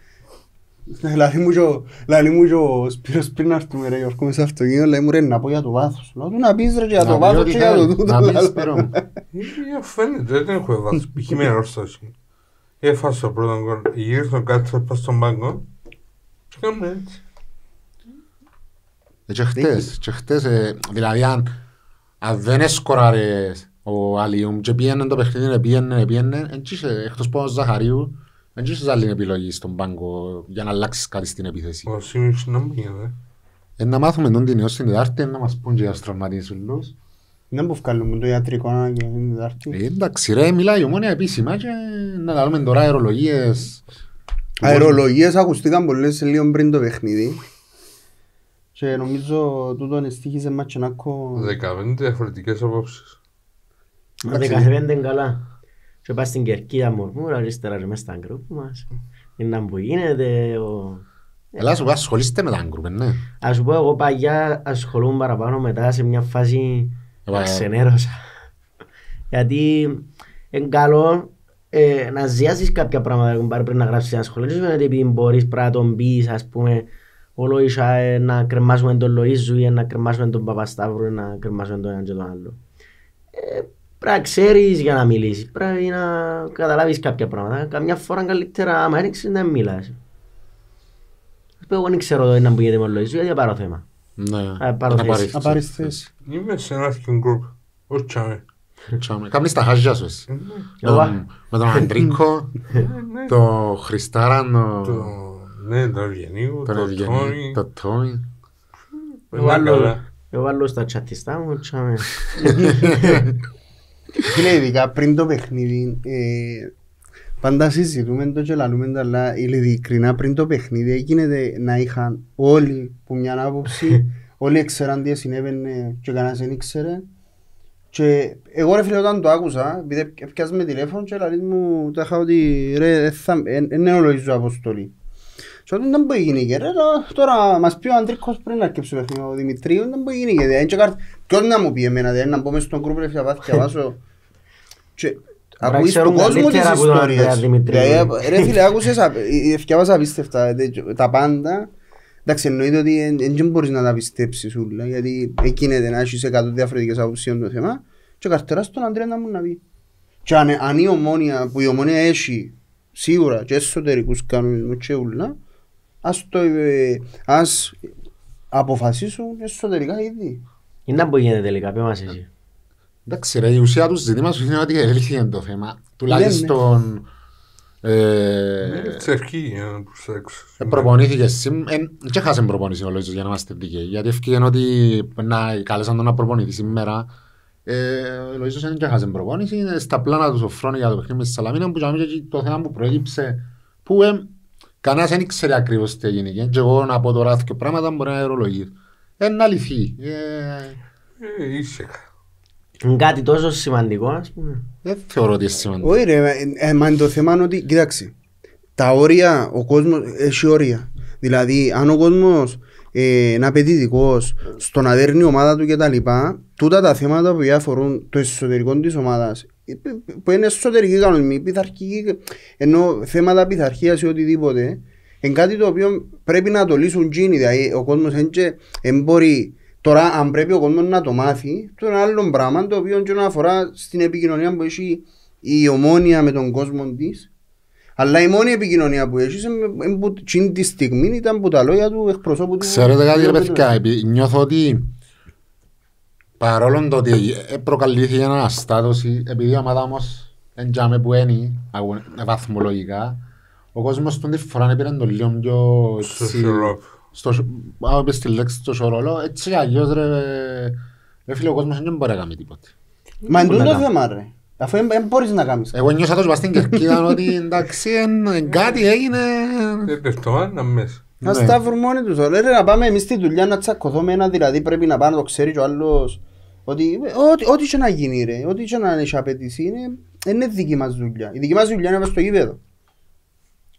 Λαλή μου και ο Σπύρος πριν να έρθουμε ρε Γιώργο μες στο αυτοκίνητο, λέει μου ρε να πω για το βάθος. Λέω του να πεις ρε και για το βάθος και για το τούτο. Να πεις Σπύρο μου. Φαίνεται, δεν έχω βάθος, π.χ. με ορθώση. Έφασα το πρώτο γκολ, γύρισα κάτω πας στον πάγκο και κάνουμε έτσι. Και χτες, δηλαδή αν δεν έσκοραρες ο Αλιούμ και πήγαινε το παιχνίδι, πήγαινε, εκτός από ο Ζαχαρίου, δεν είχες άλλη επιλογή στον πάγκο για να αλλάξεις κάτι στην επίθεση. Ο Σίμιους να μου γίνεται. Να μάθουμε τον την έως την Τετάρτη, να μας πούν και για τους τραυματισμούς. Δεν που βγάλουμε το ιατρικό και την Τετάρτη. Εντάξει ρε, μιλάει η Ομόνια επίσημα και να λάβουμε τώρα αερολογίες. Αερολογίες ακουστήκαν πολλές λίγο πριν το παιχνίδι. Και νομίζω τούτον εστίχησε Ματσενάκο. 15 διαφορετικές απόψεις. 15 είναι καλά. Και πας στην Κερκίδα μορμούρα, αριστερά και μες στα γκρουπ μας. Είναι που γίνεται. Ελά σου πω ασχολείστε με τα γκρουπ, ναι. Ας σου πω εγώ παγιά ασχολούμαι παραπάνω μετά σε μια φάση ξενέρωσα. Γιατί είναι καλό να ζιάσεις κάποια πράγματα πριν να γράψεις ένα σχολείο. Δεν είναι επειδή μπορείς να τον πεις, ας πούμε, όλο ίσα να κρεμάσουμε τον Λοΐζου ή να κρεμάσουμε τον Παπασταύρου ή να κρεμάσουμε τον ένα και τον άλλο. Πρέπει να ξέρεις για να μιλήσεις, πρέπει να καταλάβεις κάποια πράγματα. Καμιά φορά καλύτερα άμα έριξεις να μιλάς. Εγώ δεν ξέρω εδώ να που γίνεται με ο Λοΐζου γιατί θα πάρω θέμα. Ναι, να πάρεις θέση. Είμαι σε ένα αρχικό γκρουπ, ως τσάμε. Κάμνεις τα χάζια σου εσύ. Με τον Αντρίκο, τον Χριστάραν, τον Ευγενίου, τον Τόμι. Εγώ βάλω στα τσατιστά μου, τσάμε. Φίλε, ειδικά πριν το παιχνίδι, πάντα συζητούμε το και λαλούμε το, αλλά ειλικρινά πριν το παιχνίδι έγινε να είχαν όλοι που μια άποψη, όλοι ξέραν τι συνέβαινε και κανένας δεν ήξερε. Και εγώ ρε φίλε όταν το άκουσα, επειδή έπιασαμε τηλέφωνο και λαλείς μου τα είχα ότι ρε, είναι ολογίζω αποστολή. Και όταν δεν μπορεί γίνει και ρε, τώρα μας πει ο Αντρίκος πριν να αρκέψει το παιχνίδι, ο Δημητρίου, δεν μπορεί γίνει και ποιος να μου πει εμένα, να μπω μες στον γκρουπ ρε φίλε και βάσω. Ακούεις του κόσμου τις ιστορίες. Ρε φίλε, άκουσες, ευκαιάβασα απίστευτα τα πάντα. Εντάξει, εννοείται ότι δεν μπορείς να τα πιστέψεις όλα, γιατί εκείνεται να έχεις 100 διαφορετικές άποψεις το θέμα και καρτεράς τον Αντρέα να μου να πει. Και αν η Ομόνια, που η Ομόνια έχει σίγουρα και εσωτερικούς κανονισμούς και όλα, ας αποφασίσουν εσωτερικά ήδη. Είναι να που γίνεται τελικά, πες μας εσύ. Εντάξει ρε, η ουσία του ζητήματος είναι ότι έλυθηκε το θέμα. Τουλάχιστον τσερκή για να προσέξω. Προπονήθηκε σήμερα, και χάσαν προπονήσει ο Λοΐζος για να είμαστε δικαίοι. Γιατί ευκήγαν ότι κάλεσαν τον να προπονηθεί σήμερα. Ο Λοΐζος δεν και χάσαν προπονήση, είναι στα πλάνα του Σοφρόνη για το παιχνίδι με τη Σαλαμίνα που το θέμα που προέκυψε που κανένας δεν ήξερε ακριβώς τι έγινε. Και εγώ να πω τώρα και πράγματα μπορεί να αερολογεί. Είναι αληθή. Ήσυχα. Είναι κάτι τόσο σημαντικό, ας πούμε. Δεν θεωρώ ότι είναι σημαντικό. Όχι ρε, μα είναι το θέμα είναι ότι, κοίταξε, τα όρια, ο κόσμος έχει όρια. Δηλαδή, αν ο κόσμος είναι απαιτητικός στο να δέρνει η ομάδα του κτλ. Τούτα τα θέματα που αφορούν το εσωτερικό της ομάδας, που είναι εσωτερική κανονισμή, πειθαρχική, ενώ θέματα πειθαρχίας ή οτιδήποτε, είναι κάτι το οποίο πρέπει να το λύσουν γίνει. Δηλαδή, ο κόσμος δεν μπορεί. Τώρα, αν πρέπει ο κόσμος να το μάθει, το είναι άλλο πράγμα το οποίο και αφορά στην επικοινωνία που έχει η Ομόνια με τον κόσμο της. Αλλά η μόνη επικοινωνία που έχει είναι τη στιγμή ήταν που τα λόγια του εκπροσώπου του. Ξέρετε κάτι ρε παιδιά, νιώθω ότι παρόλο το ότι προκαλήθηκε ένα αστάτωση, επειδή η ομάδα όμως εντιαμε που είναι βαθμολογικά, ο κόσμος τον τη φορά πήραν το λίγο πιο άμα πες τη λέξη στο σωρόλο, έτσι αλλιώς ρε φίλε ο κόσμος δεν μπορεί να κάνει τίποτε. Μα είναι το θέμα ρε, αφού δεν μπορείς να κάνεις. Εγώ νιώσα τόσο στην Κερκίδα ότι εντάξει κάτι έγινε. Πεφτωμάνα μέσα. Ας τα βρουν μόνοι τους, ρε να πάμε εμείς στη δουλειά να τσακωθούμε ένα δηλαδή πρέπει να πάει να το ξέρει και ο άλλος. Ό,τι και να γίνει ρε, ό,τι και να έχει απαιτήσει είναι δική μας δουλειά. Η δική μας δουλειά είναι στο γήπεδο.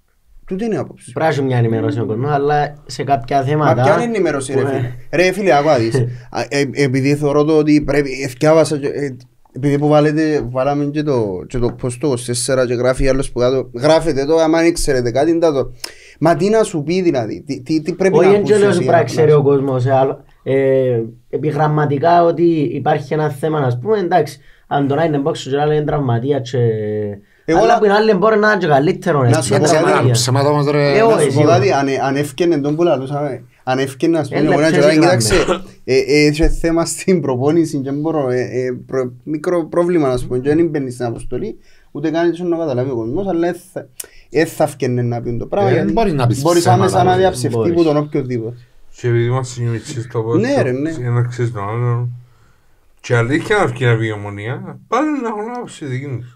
Τούτη είναι η άποψη. Πρέπει να έχει μια ενημέρωση ο κόσμος, αλλά σε κάποια Μα θέματα... ποια είναι η ενημέρωση ρε φίλε. Ρε φίλε, άκουα δεις. Επειδή θεωρώ το ότι πρέπει, ευκιάβασα, επειδή που βάλαμε και το post το 24 και γράφει άλλος που κάτω, γράφετε το, άμα δεν ξέρετε κάτι, είναι το. Μα τι να σου πει δηλαδή, τι πρέπει να ακούσεις. Όχι, δεν λέω ότι πρέπει να ξέρει ο κόσμος, επιγραμματικά ότι υπάρχει ένα θέμα, ας πούμε, εντάξει, αν τον είναι μπόξο και άλλο είναι τραυματία και... Αλλά που είναι άλλοι μπορεί να είναι και καλύτερο, έτσι, Ψέματα όμως ρε. Να σου πω κάτι, αν έφκαινε τον που λαλούσαμε, αν έφκαινε ας πούμε, να κοιτάξε, είχε θέμα στην προπόνηση και μπορώ, μικρό πρόβλημα να σου πω, και δεν μπαίνει στην αποστολή, ούτε καν έτσι να καταλάβει ο κόσμος, αλλά θα έφκαινε να πει το πράγμα, γιατί μπορείς άμεσα να διαψευτεί από τον οποιοδήποτε. Και επειδή μας συνειδητήσεις το πόσο, να ξέρεις τον άλλον, και αλήθεια να βγει να βγει η Ομονία, πάλι να έχουν άποψη δική τους.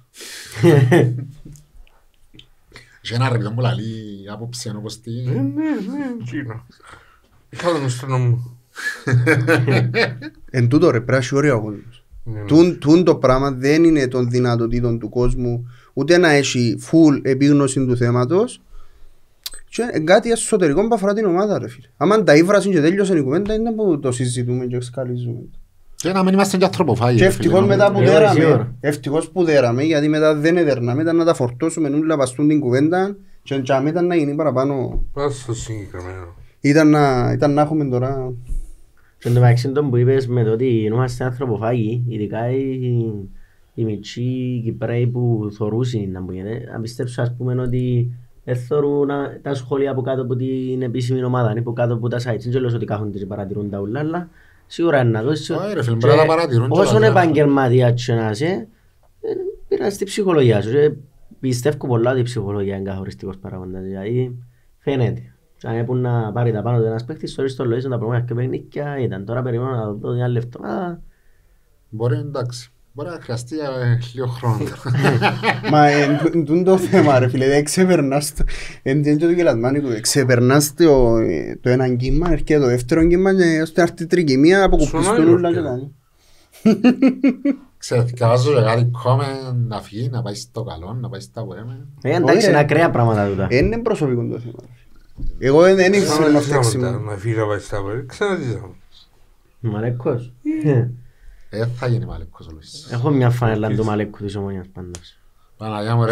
Είχε ένα ρεβιτόν που λαλεί άποψη όπως τι. Ναι, εκείνο. Είχα το μες στο νόμο μου. Εν τούτο ρε, πρέπει να έχει ωραία ο κόσμος. Τούν το πράγμα δεν είναι των δυνατοτήτων του κόσμου, ούτε να έχει full επίγνωση του θέματος, και κάτι εσωτερικό που αφορά την ομάδα ρε φίλε. Άμα τα ήβρασαν και τέλειωσαν η κουβέντα, είναι που το συζητούμε και σκαλίζουμε. Και να μην είμαστε και ανθρωποφάγοι. Και ευτυχώς μετά που δέραμε, ευτυχώς που δέραμε, γιατί μετά δεν έδερναμε, ήταν να τα φορτώσουμε νουλα παστούν την κουβέντα και ήταν να γίνει παραπάνω. Πας στο συγκεκριμένο. Ήταν να έχουμε τώρα... Και το μεταξύ των που είπες με το ότι είμαστε ανθρωποφάγοι, ειδικά οι μητσοί Κυπραίοι που θωρούσαν να μπουν, να πιστέψω ας πούμε ότι δεν θωρούν τα σχόλια από κάτω από την επίσημη ομάδα, από κάτω από τα sites, δεν λέω ότι κάθονται και παρατηρούν τα ούλα, αλλά σίγουρα είναι να δώσεις. Όσον επαγγελματίας και να είσαι, πήραν στη ψυχολογία σου και πιστεύω πολλά ότι η ψυχολογία είναι καθοριστικός παράγοντας, δηλαδή φαίνεται. Αν έπουν να πάρει τα πάνω του ένας παίκτης, στο ρίσκο λόγισαν τα προηγούμενα και παιχνίκια ήταν. Τώρα περιμένω να δω μια λεπτομάδα. Μπορεί εντάξει. Μπορεί να χρειαστεί λίγο χρόνο. Μα είναι το θέμα ρε φίλε, δεν ξεπερνάς το... Είναι το γελασμάνικο, ξεπερνάς το έναν κύμα, έρχεται το δεύτερο κύμα και ώστε να έρθει τρικυμία από κουπιστούν ούλα και κάνει. Ξέρετε, καβάζω και κάτι κόμμα να φύγει, να πάει στο καλό, να πάει στα βουέμε. Εντάξει, είναι ακραία πράγματα τούτα. Είναι προσωπικό το θέμα. Εγώ δεν ήξερα να φτιάξουμε. Να φύγει να πάει στα βουέμε, ξαναζήσαμε. Μαλέκος. Θα γίνει Μαλέκος όλος. Έχω μια φανέλα του Μαλέκου της Ομονίας πάντως. Παναγιά μου ρε.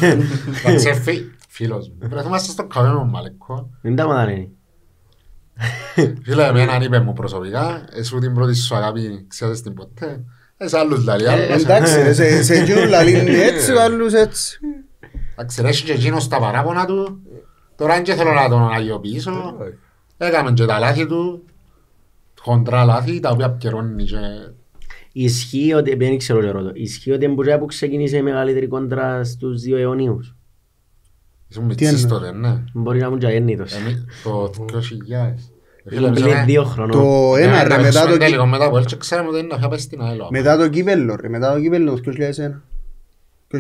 Φίλος μου. Βρεθούμαστε στο καφέ με τον Μαλέκο. Μην τα μαντανένει. Φίλε, εμένα είπε μου προσωπικά, εσύ την πρώτη σου αγάπη ξέρεις την ποτέ. Εσύ άλλους λαλεί άλλους. Εντάξει, σε εκείνους λαλεί έτσι, άλλους έτσι. Εντάξει, ρε και εκείνος τα παράπονα του. Τώρα και θέλω να τον αγιοποιήσω. Έκαμε και τα λάθη του. Χοντρά λάθη, τα οποία επικαιρώνει και... Ισχύει ότι, δεν ξέρω τι ρωτώ, ισχύει ότι εμπορία που ξεκίνησε η μεγαλύτερη κόντρα στους 2 αιωνίους. Ήσουν μητσής τότε, ναι. Μπορεί να ήμουν και αγέννητος. Το 2000. Ήμουν 2 χρονών. Το ένα ρε, μετά το λίγο μετά από έτσι, ξέραμε ότι είναι να πάει στην ΑΕΛΟ. μετά το κύπελλο ρε, μετά το κύπελλο το 2001. 2001.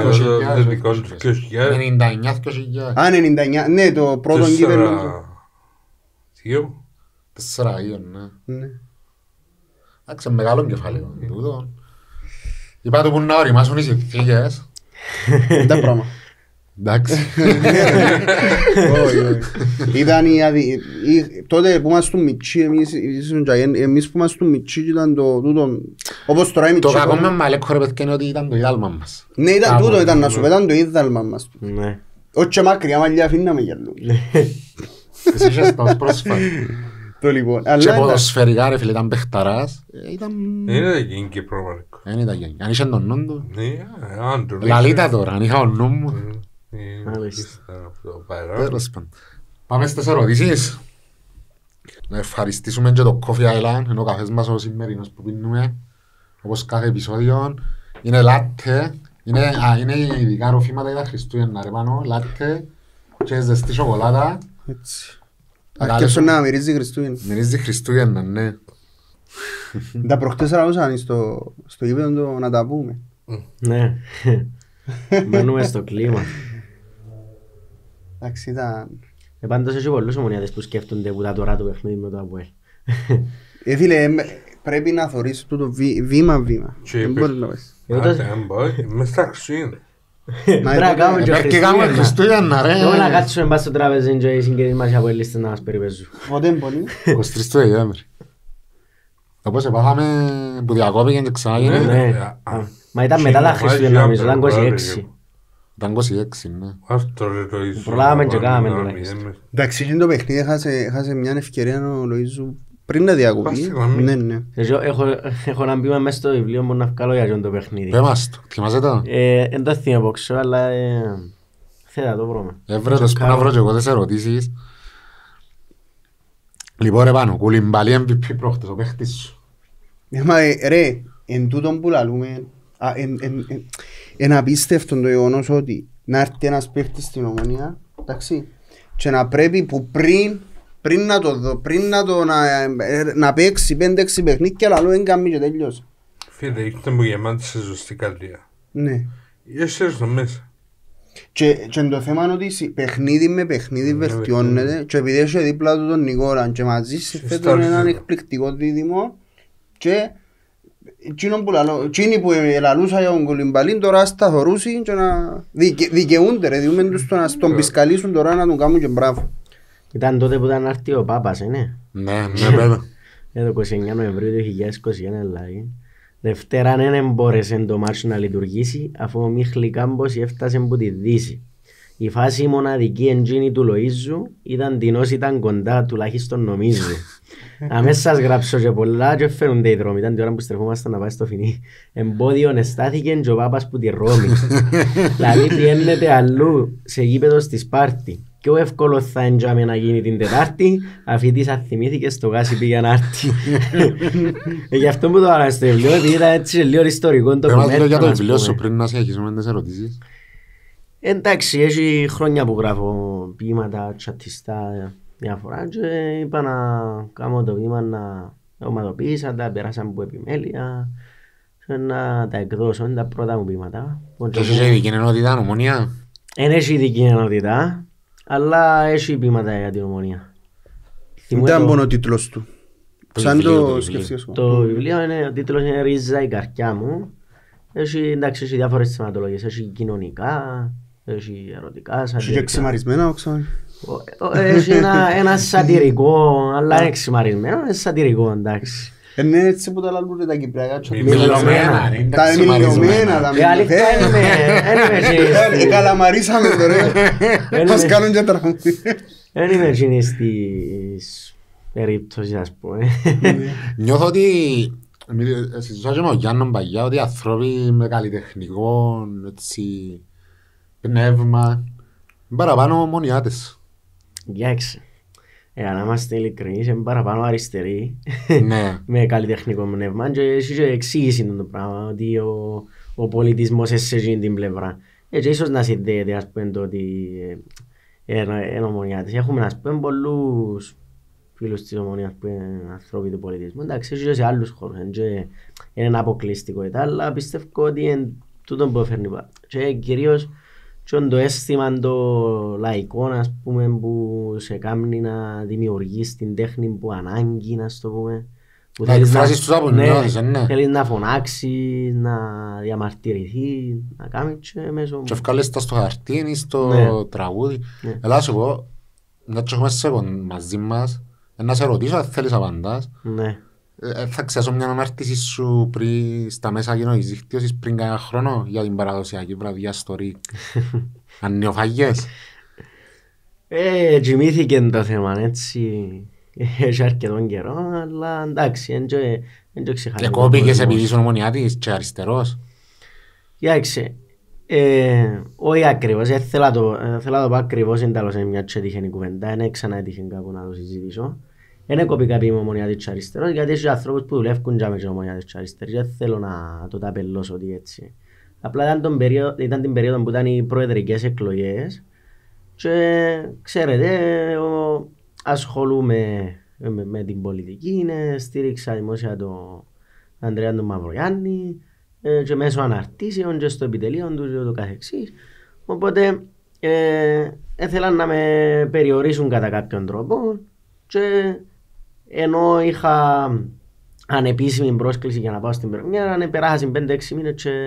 99-2000. Α, 99, ναι, το πρώτο κύπελλο. 4-2, ναι. Εντάξει, μεγάλο κεφάλαιο. Είπα του που να οριμάσουν οι συνθήκες. Τα πράγμα. Εντάξει. Ήταν τότε που ήμασταν μητσί, εμείς που ήμασταν μητσί ήταν το τούτο, όπως τώρα οι Το μητσί. κακό με Μαλέκο ρε παιδιά είναι ότι ήταν το ίδαλμα μας. Ναι, ήταν τούτο, ήταν να σου πέταν το ίδαλμα μας. Ναι. Όχι μακριά μαλλιά αφήναμε για λόγους. Εσύ είχες τα ως πρόσφατα. Το λοιπόν. Και ποδοσφαιρικά ρε φίλε ήταν παιχταράς. Είναι εκείνη και πρόβαρκο. Δεν ήταν γενική. Αν είχε τον νου του. Ναι, αν τον Λαλίτα τώρα, αν είχα τον νου μου. Τέλος πάντων. Πάμε στις ερωτήσεις. Να ευχαριστήσουμε και το Coffee Island, είναι ο καφές μας ο σημερινός που πίνουμε. Όπως κάθε επεισόδιο. Είναι λάτε. Είναι ειδικά ροφήματα για τα Χριστούγεννα ρε πάνω. Λάτε και ζεστή σοκολάτα. Έτσι. Αρκέψω να μυρίζει Χριστούγεννα. Μυρίζει Χριστούγεννα, ναι. Τα προχτές ραούσαν στο γήπεδο να τα πούμε. Ναι. Μπαίνουμε στο κλίμα. Εντάξει ήταν... Πάντως έχει πολλούς ομονιάτες που σκέφτονται που τα τώρα το παιχνίδι με το ΑΠΟΕΛ. Φίλε, πρέπει να θωρείς τούτο βήμα-βήμα. Δεν μπορείς να πας. Μες στα Χριστούγεννα. Επέρκει κάνουμε Χριστούγεννα ρε. Εγώ να κάτσουμε μπας στο τραπέζι και οι συγγενείς μας από ελίστες να μας περιπέζουν. Πότε είναι πολύ. 23 του Δεκέμβρη. Όπως επάθαμε που διακόπηκε και ξανά γίνεται. Ναι. Μα ήταν μετά τα Χριστούγεννα νομίζω, ήταν 26. Ήταν 26, ναι. Αυτό ρε Λοΐζου. Προλάβαμε και κάναμε τουλάχιστον. Εντάξει, είναι το παιχνίδι, έχασε μια ευκαιρία ο Λοΐζου πριν να διακοπεί. Ναι, ναι. Έχω ένα μπήμα μέσα στο βιβλίο μου να βγάλω για το παιχνίδι. Πες μας το, θυμάσαι το. Εν το θυμάμαι πόξω, αλλά θέλω το βρούμε. Έβρε το σπου να βρω και εγώ τις ερωτήσεις. Λοιπόν ρε Πάνο, κουλιμπαλί MVP πρόχτες, ο παίχτης σου. Ρε, εν τούτον που λαλούμε, είναι απίστευτο το γεγονός ότι να έρθει ένας παίχτης στην Ομόνια, εντάξει, και να πρέπει που πριν να το δω, να παίξει 5-6 παιχνίδια, αλλά δεν κάνει και τέλειωσε. Φίλε, ήρθε μου γεμάτη σε ζωστή καρδία. Ναι. Είσαι στο μέσα. Και το θέμα είναι ότι παιχνίδι με παιχνίδι βελτιώνεται και επειδή έχει δίπλα του τον Νικόραν και μαζί συμφέτουν έναν εκπληκτικό δίδυμο και εκείνοι που ελαλούσα για τον Κολυμπαλίν τώρα σταθωρούσαν και να δικαιούνται ρε, διούμε τους τον πισκαλίσουν τώρα να τον κάνουν και μπράβο. Ήταν τότε που ήταν άρτη ο Πάπας, ναι. Ναι, βέβαια. Το 29 Νοεμβρίου του 2021 δηλαδή. Δευτέρα δεν μπόρεσε το μάτσο να λειτουργήσει αφού ο Μίχλη Κάμπος έφτασε από τη Δύση. Η φάση μοναδική εντζίνη του Λοΐζου ήταν την όσοι ήταν κοντά, τουλάχιστον νομίζω. Αμέσως σας γράψω και πολλά και φαίνονται οι δρόμοι. Ήταν την ώρα που στρεφόμασταν να πάει στο Φινί. Εμπόδιο εστάθηκε και ο Πάπας που τη Ρώμη. Δηλαδή πιένεται αλλού σε γήπεδο στη Σπάρτη. Πιο εύκολο θα έντιαμε να γίνει την Τετάρτη, αφού της αθυμήθηκε στο γάσι πήγε να έρθει. Γι' αυτό που το έκανα στο βιβλίο, ότι ήταν έτσι λίγο ιστορικό το κομμάτι. Για το βιβλίο σου πριν να συνεχίσουμε τις ερωτήσεις. Εντάξει, έχει χρόνια που γράφω ποίηματα, τσατιστά, διάφορα και είπα να κάνω το βήμα να ομαδοποίησα, τα περάσαμε από επιμέλεια και να τα εκδώσω, είναι τα πρώτα μου ποίηματα. Και έχεις ειδική ενότητα, Ομονία? Εν έχει ειδική ενότητα, αλλά έχει ποίηματα για την Ομονία. Δεν ήταν μόνο ο τίτλος του. Σαν το σκεφτείς. Το βιβλίο είναι, ο τίτλος είναι «Ρίζα η καρκιά μου». Εντάξει, έχει διάφορες θεματολογίες, έχει κοινωνικά, έχει ερωτικά, σατυρικά. Έχει εξημαρισμένα, όξα. Έχει ένα σατυρικό, αλλά είναι εξημαρισμένο, είναι σατυρικό, εντάξει. Είναι έτσι που τα λαλούν τα κυπριακά. Μιλωμένα. Τα μιλωμένα, τα μιλωμένα. Καλαμαρίσαμε τώρα. Μας κάνουν και τραγούδι. Δεν είμαι εκείνης της περίπτωσης, ας πούμε. Νιώθω ότι συζητούσα και με ο Γιάννον παγιά ότι οι άνθρωποι με καλλιτεχνικό πνεύμα παραπάνω μονιάτες. Κοιτάξτε, να είμαστε ειλικρινείς, είναι παραπάνω αριστεροί με καλλιτεχνικό πνεύμα και έχει και εξήγηση το πράγμα ότι ο πολιτισμός είναι σε εκείνη την πλευρά. Έτσι ίσως να συνδέεται ας πούμε το ότι είναι ομονιάτες. Έχουμε ας πούμε πολλούς φίλους της Ομονίας που είναι ανθρώποι του πολιτισμού. Εντάξει, έχει και σε άλλους χώρους, είναι αποκλειστικό, αλλά πιστεύω ότι είναι τούτο που φέρνει πάρα. Και κυρίως το αίσθημα το λαϊκό, ας πούμε, που σε κάνει να δημιουργείς την τέχνη που ανάγκη, να το πούμε. Που θέλεις να φωνάξεις, να διαμαρτυρηθείς, να κάνεις και μέσω... Και ευκάλεσαι τα στο χαρτί ή στο τραγούδι. Ελά σου πω, να τσέχουμε μαζί μας, να σε ρωτήσω αν θέλεις απαντάς. Θα ξέσω μια ανάρτηση σου στα μέσα κοινωνικής δικτύωσης πριν κανένα χρόνο για την παραδοσιακή βραδιά στο ΡΙΚ. Αν νεοφαγιές. Τζιμήθηκε το θέμα, έτσι. Έχει αρκετόν καιρό, αλλά εντάξει, δεν το ξεχάσαμε. Εκόπηκες επειδή είσαι ομονιάτης και αριστερός. Κοιτάξτε, όχι ακριβώς, θέλω να το πω ακριβώς, εντάλλως είναι μια τυχαίνει κουβέντα, δεν ξανά έτυχε κάπου να το συζητήσω. Δεν κόπηκα επειδή είμαι ομονιάτης και αριστερός, γιατί έχει ανθρώπους που δουλεύουν και με ομονιάτης και αριστεροί και θέλω να το ταπελώσω ότι έτσι. Απλά ήταν την περίοδο που ήταν οι προεδρικές εκλογές και ξέρετε, ασχολούμαι με την πολιτική, στήριξα δημόσια τον Ανδρέα τον Μαυρογιάννη και μέσω αναρτήσεων και στο επιτελείο του και το καθεξής. Οπότε ήθελαν να με περιορίσουν κατά κάποιον τρόπο και ενώ είχα ανεπίσημη πρόσκληση για να πάω στην πρεμιέρα, περάσαν 5-6 μήνες και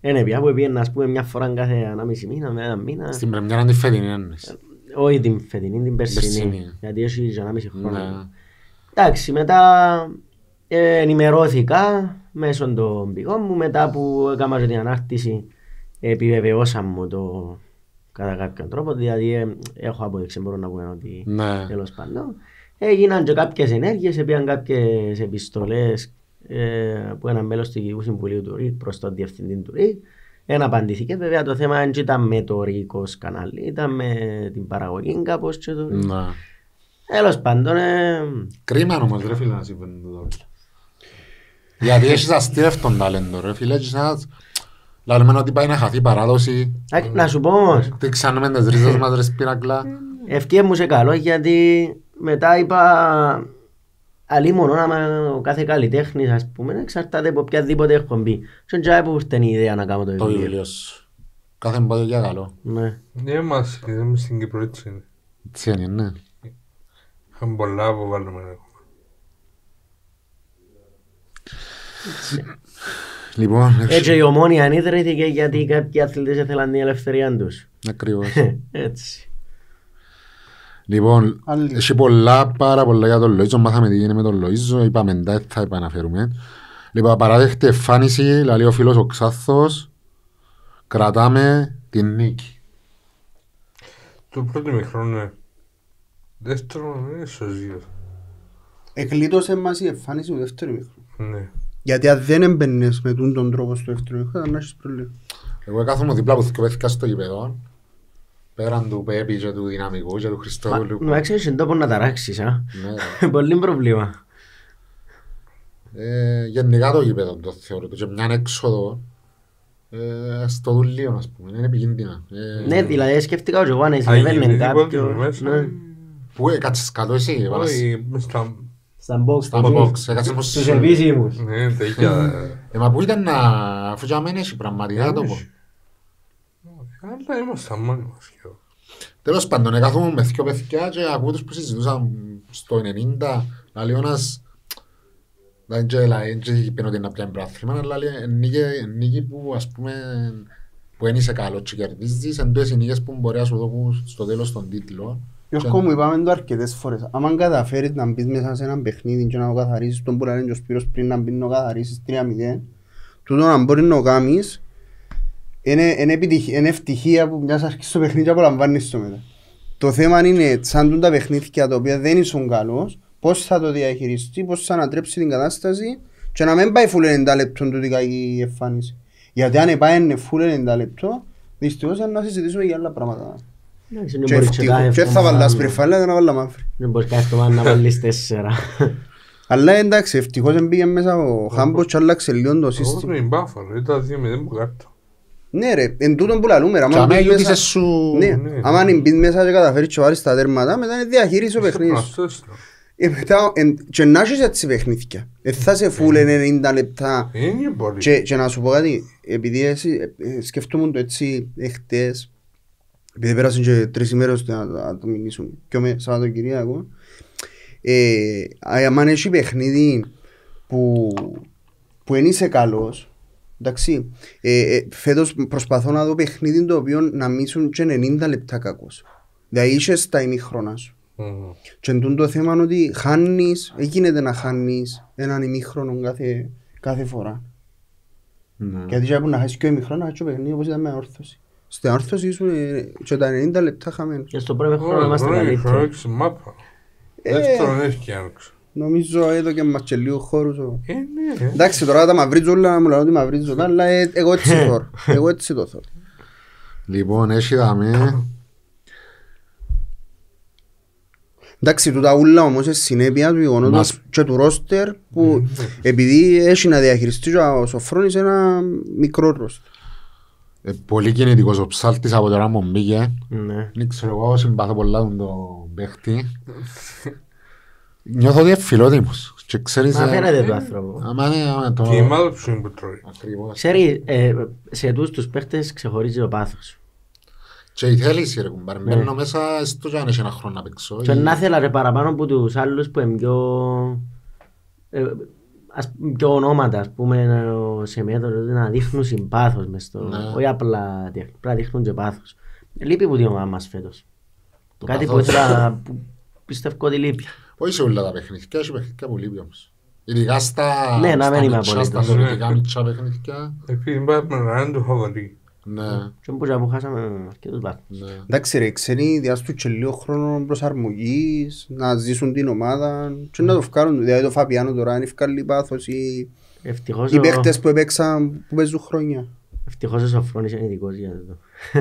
Είναι πια που πήγαινα ας πούμε μια φορά κάθε 1,5 μήνα, με ένα μήνα. Στην πρεμιέρα είναι τη φετινή έννοες. Όχι την φετινή, την περσινή. Περσινή. Γιατί έχει 1,5 χρόνο. Ναι. Εντάξει, μετά ενημερώθηκα μέσω των πηγών μου. Μετά που έκανα και την ανάρτηση, επιβεβαιώσαν μου το κατά κάποιον τρόπο. Δηλαδή, έχω απόδειξη, μπορώ να πω ότι Ναι. τέλος πάντων. Έγιναν και κάποιες ενέργειες, πήγαν κάποιες επιστολές που ένα μέλος του Διοικητικού Συμβουλίου του ΡΙΚ προς τον διευθυντή του ΡΙΚ. Ένα απαντήθηκε. Βέβαια το θέμα δεν ήταν με το ΡΙΚ κανάλι, ήταν με την παραγωγή κάπως και το ΡΙΚ. Ναι. Τέλος πάντων, Κρίμα όμως ρε φίλε να συμβαίνει το. Γιατί έχεις αστείευτον ταλέντο ρε φίλε. Έχεις ένας... Λαλούμε ότι πάει να χαθεί η παράδοση. να σου πω όμως, Τι ξανούμε τις ρίζες μας ρε σπίρακλα. ευτυχία μου σε καλό γιατί μετά είπα αλίμονο άμα ο κάθε καλλιτέχνης ας πούμε εξαρτάται από οποιαδήποτε εκπομπή. Στον τζάι που ήρθε η ιδέα να κάνω το Το βιβλίο. βιβλίο σου. Κάθε πότε για καλό. Ναι. Ναι, μας είδαμε στην Κύπρο έτσι είναι. Έτσι είναι, ναι. Είχαμε πολλά που βάλουμε ακόμα. Λοιπόν, Έτσι η Ομόνια ανίδρυθηκε γιατί κάποιοι αθλητές ήθελαν την ελευθερία τους. ακριβώς. Έτσι. Λοιπόν, Άλλη. έχει πολλά, πάρα πολλά για τον Λοΐζο. Μάθαμε τι γίνεται με τον Λοΐζο. Είπαμε δεν θα επαναφέρουμε. Λοιπόν, απαράδεκτη εμφάνιση, λέει ο φίλος ο Ξάθος. Κρατάμε την νίκη. Το πρώτο μικρό ναι. Δεύτερο είναι σωζείο. Εκλείτωσε μας η εμφάνιση του δεύτερου μήχρου. Ναι. Γιατί αν δεν έμπαινες με τον τρόπο στο δεύτερο μήχρου, θα να έχεις πρόβλημα. Εγώ κάθομαι δίπλα που θυκευέθηκα στο γηπεδό. Πέραν του Πέπη και του Δυναμικού και του Χριστόδουλου. Μα ξέρεις είναι τόπο να ταράξεις, Ναι, ρε. πολύ πρόβλημα. Γενικά το γήπεδο το θεωρώ και μια έξοδο στο δουλείο ας πούμε, είναι επικίνδυνα. Ναι, δηλαδή σκέφτηκα και εγώ αν Αγγελίδη συνέβαινε πότε κάποιος. μέσα. Ναι. Πού κάτσεις κάτω εσύ, βάλας Όχι, μες στα... Στα box. στα box, κάτσεις πως... Τους επίσημους. Ναι, τέτοια... Μα πού ήταν να... αφού για μένα έχει πραγματικά το πω. Αλλά ήμασταν μόνοι μας και εγώ. Τέλος πάντων, κάθομαι με δυο παιδιά και ακούω τους που συζητούσαν στο 90, λέει ο ένας... Δεν είπε ότι να πιάνει πράθλημα, αλλά λέει νίκη που ας πούμε που δεν είσαι καλός και κερδίζεις, εν τούτες οι νίκες που μπορεί να σου δώσουν στο τέλος τον τίτλο. Γιώργο μου είπαμε το αρκετές φορές. Άμα καταφέρεις να μπεις μέσα σε έναν παιχνίδι και να το καθαρίσεις, τον που λένε και ο Σπύρος πριν να μπει να το καθαρίσεις 3-0, τούτο να μπορεί να το κάνεις, είναι ευτυχία που μιας αρχής στο παιχνίδι και απολαμβάνεις το μετά. Το θέμα είναι σαν τα παιχνίδια τα οποία δεν ήσουν καλός, πώς θα το διαχειριστεί, πώς θα ανατρέψει την κατάσταση και να μην πάει φουλ 90 λεπτών τούτη κακή εμφάνιση. Γιατί αν πάει φουλ 90 λεπτό, δυστυχώς να συζητήσουμε για άλλα πράγματα. Και θα βάλεις πρεφάλαια και να βάλεις μαύρη. Δεν μπορείς κάθε εβδομάδα να βάλεις 4. Αλλά εντάξει, ευτυχώς πήγε μέσα ο Χάμπος και άλλαξε λίγο το Εγώ σύστημα. πριν Μπάφαλο, ήταν 2-0 που κάτω. Ναι ρε, εν τούτον που λαλούμε. Και άμα αμέ μπεις γιούτησες μέσα- σου... Ναι, ναι. άμα αν μπεις μέσα και καταφέρεις και βάλεις τα τέρματα, μετά είναι διαχείριση ο παιχνίδι σου. Πλαστέστρο. Μετά, και να έχεις έτσι παιχνίδια. Θα σε φούλε 90 λεπτά. Είναι πολύ. Και να σου πω κάτι, επειδή εσύ σκεφτόμουν το έτσι εχθές, επειδή πέρασαν και 3 ημέρες να το μιλήσουμε και με Σαββατοκυριακό, αν έχει παιχνίδι που δεν είσαι καλός, εντάξει, φέτος προσπαθώ να δω παιχνίδι το οποίο να μην ήσουν και 90 λεπτά κακός. Δηλαδή είσαι στα ημίχρονα σου. Και εντούν το θέμα είναι ότι χάνεις, γίνεται να χάνεις έναν ημίχρονο κάθε φορά. Ναι. Γιατί και να χάσεις και ο ημίχρονο, να χάσεις το παιχνίδι όπως ήταν με όρθωση. Στην όρθωση ήσουν και τα 90 λεπτά χαμένος. Και στο πρώτο χρόνο είμαστε καλύτεροι. Έξι μάπα. Δεύτερον έχει και άνοιξε. Νομίζω εδώ και μας και λίγο χώρους. Ναι. Εντάξει τώρα τα μαυρίζω όλα, μου λένε ότι μαυρίζω τα, αλλά εγώ έτσι θωρώ. Εγώ έτσι το θωρώ. Λοιπόν, έχει δάμε... Εντάξει, τούτα ούλα όμως είναι συνέπεια του γεγονότος και του ρόστερ που επειδή έχει να διαχειριστεί και ο Σοφρόνης ένα μικρό ρόστερ. Πολύ κινητικός ο ψάλτης από τώρα μου μπήκε. Ναι. Δεν ξέρω εγώ, συμπάθω πολλά τον παίχτη. Νιώθω ότι είναι φιλότιμος. Και ξέρεις... Μα φαίνεται το άνθρωπο. Άμα είναι το... Και η μάδα του είναι που τρώει. Ακριβώς. Ξέρει, σε τους τους παίχτες ξεχωρίζει το πάθος. Και η θέληση ρε κουμπάρ. Μπαίνω μέσα στο και αν έχει ένα χρόνο να παίξω. Και να θέλα ρε παραπάνω από τους άλλους που είναι πιο... πιο ονόματα, ας πούμε, σε μέτρο να δείχνουν συμπάθος μες στο... Όχι απλά πρέπει να δείχνουν και πάθος. Λείπει από την ομάδα μας φέτος. Κάτι που πιστεύω ότι λείπει. Όχι σε όλα τα παιχνίδια, έχει παιχνίδια που λείπει όμως. Ειδικά στα θεωρητικά μητσά παιχνίδια. Επειδή πάμε να είναι το φαβορί. Ναι. Και που χάσαμε αρκετούς βαθμούς. Εντάξει ρε, ξένοι διάστουν και λίγο χρόνο προσαρμογής, να ζήσουν την ομάδα και να το βγάλουν. Δηλαδή το Φαπιάνο τώρα αν ευκάλλει πάθος ή οι παίκτες που έπαιξαν που παίζουν χρόνια. Ευτυχώς ο Σοφρόνης είναι ειδικός για αυτό.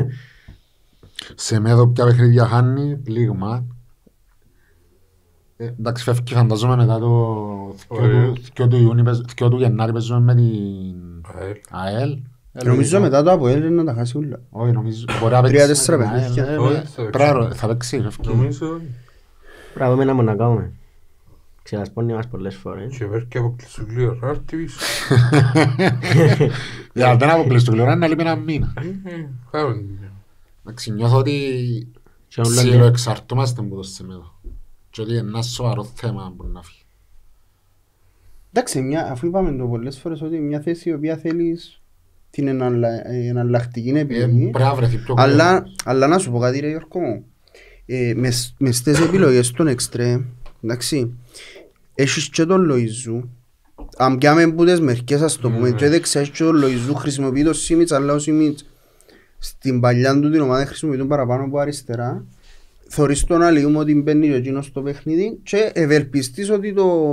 Σε μέδο ποια παιχνίδια χάνει, πλήγμα. Εντάξει φεύγει φανταζόμαι μετά το 2 του Γενάρη παίζουμε με την ΑΕΛ. Νομίζω μετά το ΑΠΟΕΛ να τα χάσει όλα. Όχι νομίζω, μπορεί να παίξει 3-4 παιχνίδια. θα παίξει. Νομίζω. Πρέπει να δούμε να να κάνουμε. Ξελασπώνει μας πολλές φορές. Και βέρει και αποκλειστούν λίγο ράρτη πίσω. Για να δεν αποκλειστούν λίγο να λείπει ένα μήνα. Εντάξει νιώθω ότι ψιλοεξαρτούμαστε από το Σεμέδο. Και ότι είναι ένα σοβαρό θέμα που να φύγει. Εντάξει, αφού είπαμε το πολλές φορές ότι μια θέση η οποία θέλεις την εναλλακτική επιλογή, αλλά να σου πω κάτι ρε Γιώργο μου, μες τις επιλογές των εξτρέμ, εντάξει, έχεις και τον Λοϊζού, αν πιάμε που τις μερικές ας το πούμε, και δεξιά έχεις και τον Λοϊζού, χρησιμοποιεί το Σίμιτς, αλλά ο Σίμιτς στην παλιά του την ομάδα χρησιμοποιεί παραπάνω από αριστερά, θωρείς τον αλλιούμε ότι μπαίνει και εκείνος στο παιχνίδι και ευελπιστείς ότι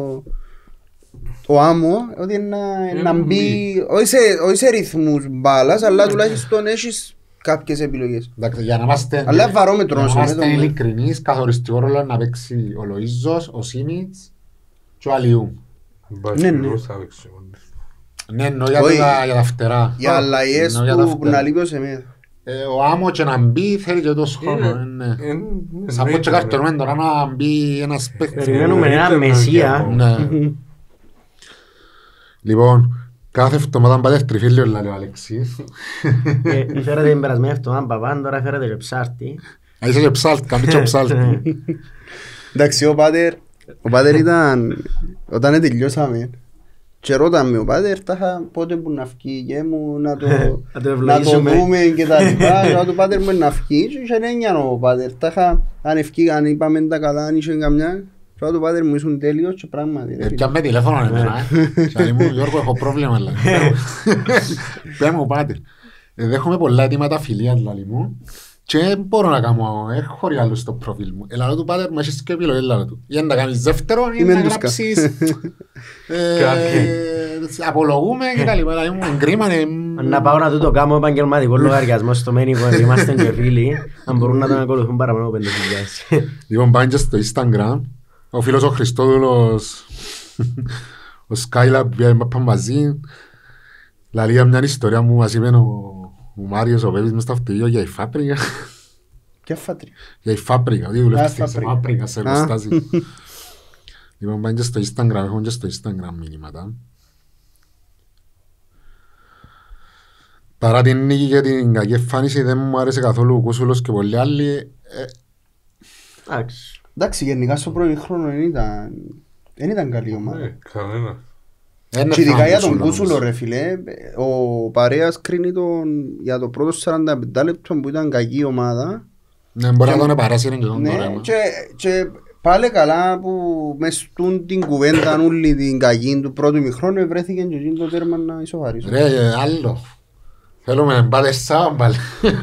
ο άμμο ότι να μπει, όχι σε ρυθμούς μπάλας, αλλά τουλάχιστον έχεις κάποιες επιλογές. Για να είμαστε ειλικρινείς, καθοριστικό ρόλο να παίξει ο Λοΐζος, ο Σίμιτς και ο Αλιού. Ναι, εννοώ για τα φτερά. Για αλλαγές που να λείπει ο Σεμέδο. Ο άμμο και να μπει θέλει και τόσο χρόνο. Σαν πω και καρτορούμε τώρα να μπει ένας παίκτης. Περιμένουμε ένα μεσία. Λοιπόν, κάθε εβδομάδα πάτε τριφύλιο λέει ο Αλεξής. Φέρατε την περασμένη εβδομάδα παπάν, τώρα φέρατε και ψάρτη. Είσαι και ψάλτη, καμπί και ψάλτη. Εντάξει, ο Πάτερ ήταν, όταν τελειώσαμε, και ρώταμε ο Πάτερ πότε που να φκεί και μου να το δούμε και τα λοιπά. Το Πάτερ μου να φκεί και είχε έννοια ο Πάτερ. Αν ευκεί, αν είπαμε τα καλά, αν είχε καμιά. Τώρα το Πάτερ μου ήσουν τέλειος και πράγματι. Πιάμε τηλέφωνο εμένα, Σαλή μου, Γιώργο, έχω πρόβλημα. Πιάμε ο Πάτερ. Δέχομαι πολλά αιτήματα φιλίας, λαλή μου. Και μπορώ να κάνω, έχω χωρί άλλο στο προφίλ μου. Ελάλο του Πάτερ μου έχεις και επιλογή, ελάλο του. Ή να κάνεις δεύτερο, ή να γράψεις απολογούμε και τα λοιπά. Να πάω να το κάνω επαγγελματικό λογαριασμό στο Μένικο, είμαστε και φίλοι, αν μπορούν να τον ακολουθούν παραπάνω από 5.000. Λοιπόν, πάνε και στο Instagram, ο φίλος ο Χριστόδουλος, ο Skylab, πάμε μαζί. Λαλεί μια ιστορία μου, μας είπε ο Μάριος, ο Πέπης μες στο αυτοκίνητο για η Φάπρικα. Ποια Φάπρικα? Για η Φάπρικα, ότι δουλεύτηκε σε Φάπρικα, σε εργοστάσιο. Λοιπόν, πάνε και στο Instagram, έχουν και στο Instagram μήνυματα. Παρά την νίκη και την κακή εμφάνιση δεν μου άρεσε καθόλου ο Κούσουλος και πολλοί άλλοι. Εντάξει, γενικά στο πρώτο χρόνο δεν ήταν καλή ομάδα. Κανένα. Και ειδικά για τον Κούσουλο ρε φίλε, ο Παρέας κρίνει για το πρώτο 45 λεπτό που ήταν κακή ομάδα. Ναι, μπορεί να τον επαράσυρε και τον τώρα. Και πάλι καλά που μες στον την κουβέντα όλη την κακή του πρώτου ημιχρόνου βρέθηκε και εκείνο το τέρμα να ισοφαρίσουν. Ρε, άλλο. Θέλουμε να πάτε σάμπα πάλι.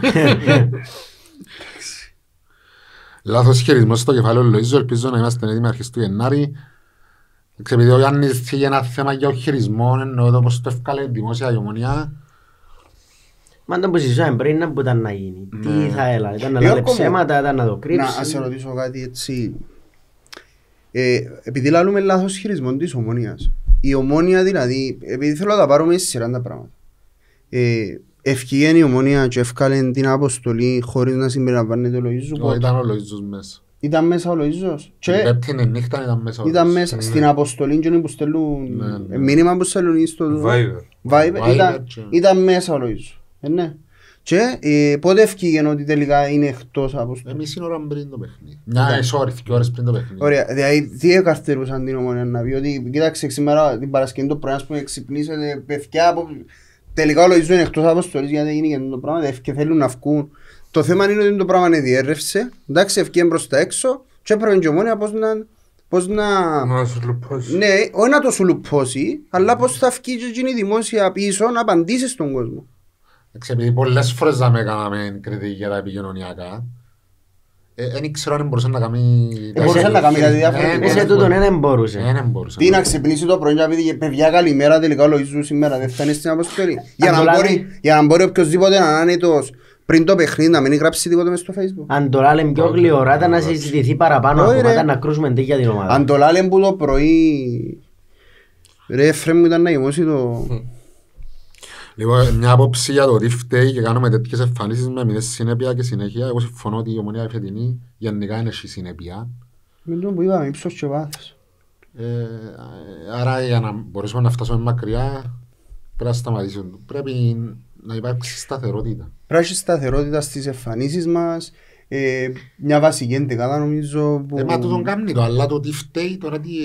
Λάθος χειρισμός στο κεφάλαιο Λοΐζου, ελπίζω να είμαστε έτοιμοι αρχές του Γενάρη. Επειδή ο Γιάννης είχε ένα θέμα για ο χειρισμό, εννοώ το πως το έφκαλε δημόσια η Ομονία. Μα το που συζητάμε πριν να που ήταν να γίνει. Τι θα έλα, ήταν να λέει ψέματα, ήταν να το κρύψει. Να σε ρωτήσω κάτι έτσι. Επειδή λαλούμε λάθος χειρισμό της Ομονίας. Η Ομόνια δηλαδή, επειδή θέλω να τα πάρουμε σε σειρά τα πράγματα. Ευκήγεν η Ομόνια και έφκαλε την αποστολή χωρίς να συμπεριλαμβάνεται ο Λοΐζου. Ήταν ο Λοΐζος μέσα. Ήταν μέσα ο Λοΐζος. Την πέπτηνη νύχτα ήταν μέσα ο Λοΐζος. Ήταν μέσα στην αποστολή και που στέλνουν μήνυμα που στέλνουν στο Viber. Ήταν μέσα ο Λοΐζος. Και πότε ευκήγεν ότι τελικά είναι εκτός αποστολής. Μισή ώρα πριν το παιχνίδι. Sorry, 2 ώρες πριν το παιχνίδι. Ωραία, δηλαδή τι εκαρτερούσαν την Ομόνια να πει, ότι κοίταξε σήμερα την Παρασκευή το πρωί, ας πούμε, ξυπνήσετε παιδιά, τελικά ο Λοΐζου είναι εκτός αποστολής γιατί έγινε και το πράγμα και θέλουν να βγουν. Το θέμα είναι ότι το πράγμα είναι διέρρευσε, εντάξει, ευκήγεν προς τα έξω και έπρεπε και η Ομόνια πώς να... Να σου λουπώσει. Ναι, όχι να το σου λουπώσει, αλλά πώς θα βγει και εκείνη η δημόσια πίσω να απαντήσει στον κόσμο. Επειδή πολλές φορές θα με έκαναμε κριτική για τα επικοινωνιακά, δεν ξέρω αν μπορούσε να κάνει... Μπορούσε να κάνει κάτι διαφορετικό. Σε τούτον δεν μπορούσε. Τι να ξυπνήσει το πρωί και να πει παιδιά καλημέρα, τελικά ο Λοΐζου σήμερα δεν θα είναι στην αποστολή. Για να μπορεί οποιοσδήποτε να είναι άνετος πριν το παιχνίδι να μην γράψει τίποτα μες στο Facebook. Αν το λάλε πιο γλυοράτα να συζητηθεί παραπάνω ακόμα να κρούσουμε τι για την ομάδα. Αν το λάλε που το πρωί... Ρε φρέ μου ήταν να γεμώσει το... Λοιπόν, μια άποψη για το τι φταίει και κάνουμε τέτοιες εμφανίσεις με μηδές συνέπεια και συνέχεια. Εγώ συμφωνώ ότι η Ομονία η φετινή γενικά είναι στη συνέπεια. Με το που είπαμε, ύψος και βάθος. Άρα για να μπορέσουμε να φτάσουμε μακριά πρέπει να σταματήσουμε. Πρέπει να υπάρξει σταθερότητα. Πρέπει να σταθερότητα στις εμφανίσεις μας. Μια βασική εντεκάδα νομίζω που... Μα το τον κάνει το, αλλά το τι φταίει τώρα τι...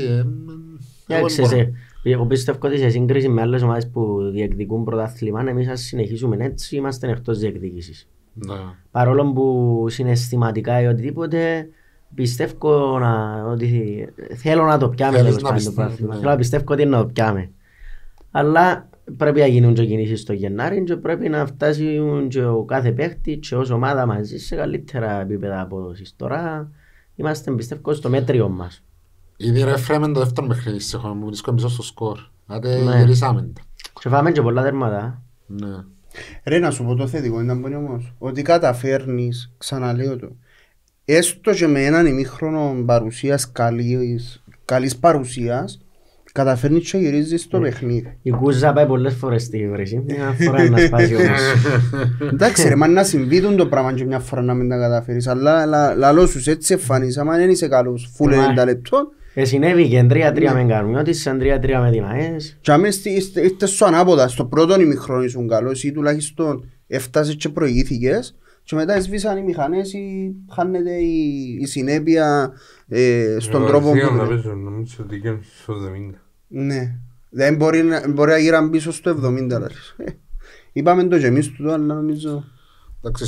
Εγώ πιστεύω ότι σε σύγκριση με άλλες ομάδες που διεκδικούν πρωτάθλημα, εμείς ας συνεχίσουμε έτσι, είμαστε εκτός διεκδίκησης. Παρόλο που συναισθηματικά ή οτιδήποτε, πιστεύω ότι θέλω να το πιάμε τέλος πάντων το πρωτάθλημα. Θέλω να πιστεύω ότι είναι να το πιάμε. Αλλά πρέπει να γίνουν και κινήσεις στο Γενάρη και πρέπει να φτάσουν και ο κάθε παίχτη και ως ομάδα μαζί σε καλύτερα επίπεδα απόδοσης. Τώρα είμαστε πιστεύω στο μέτριο μας. Ήδη ρε φρέμεν το δεύτερο παιχνίδι σε χρόνο που βρίσκομαι πίσω στο σκορ. Άτε γυρίσαμε τα. Και φάμε και πολλά τέρματα. Ναι. Ρε να σου πω το θετικό ήταν πολύ όμως. Ότι καταφέρνεις, ξαναλέω το, έστω και με έναν ημίχρονο παρουσίας καλής παρουσίας, καταφέρνεις και γυρίζεις το παιχνίδι. Η Κούζα πάει πολλές φορές στη βρύση. Μια φορά να σπάσει όμως. Εντάξει ρε, μα να συμβεί το πράγμα και μια φορά να μην τα καταφέρεις. Αλλά λαλό σου έτσι εμφανίζεις, άμα δεν είσαι καλός φουλ 90 λεπτών. Συνέβη και 3-3 με Καρμιώτης, σαν 3-3 με την ΑΕΣ. Και άμα ήρθες στο ανάποδα, στο πρώτο ημίχρονο ήσουν καλός ή τουλάχιστον έφτασες και προηγήθηκες και μετά σβήσαν οι μηχανές ή χάνεται η συνέπεια στον τρόπο που... Νομίζω ότι γίνουν στο 70. Ναι, δεν μπορεί να γύραν πίσω στο 70. Είπαμε το και εμείς τούτο, αλλά νομίζω... Εντάξει,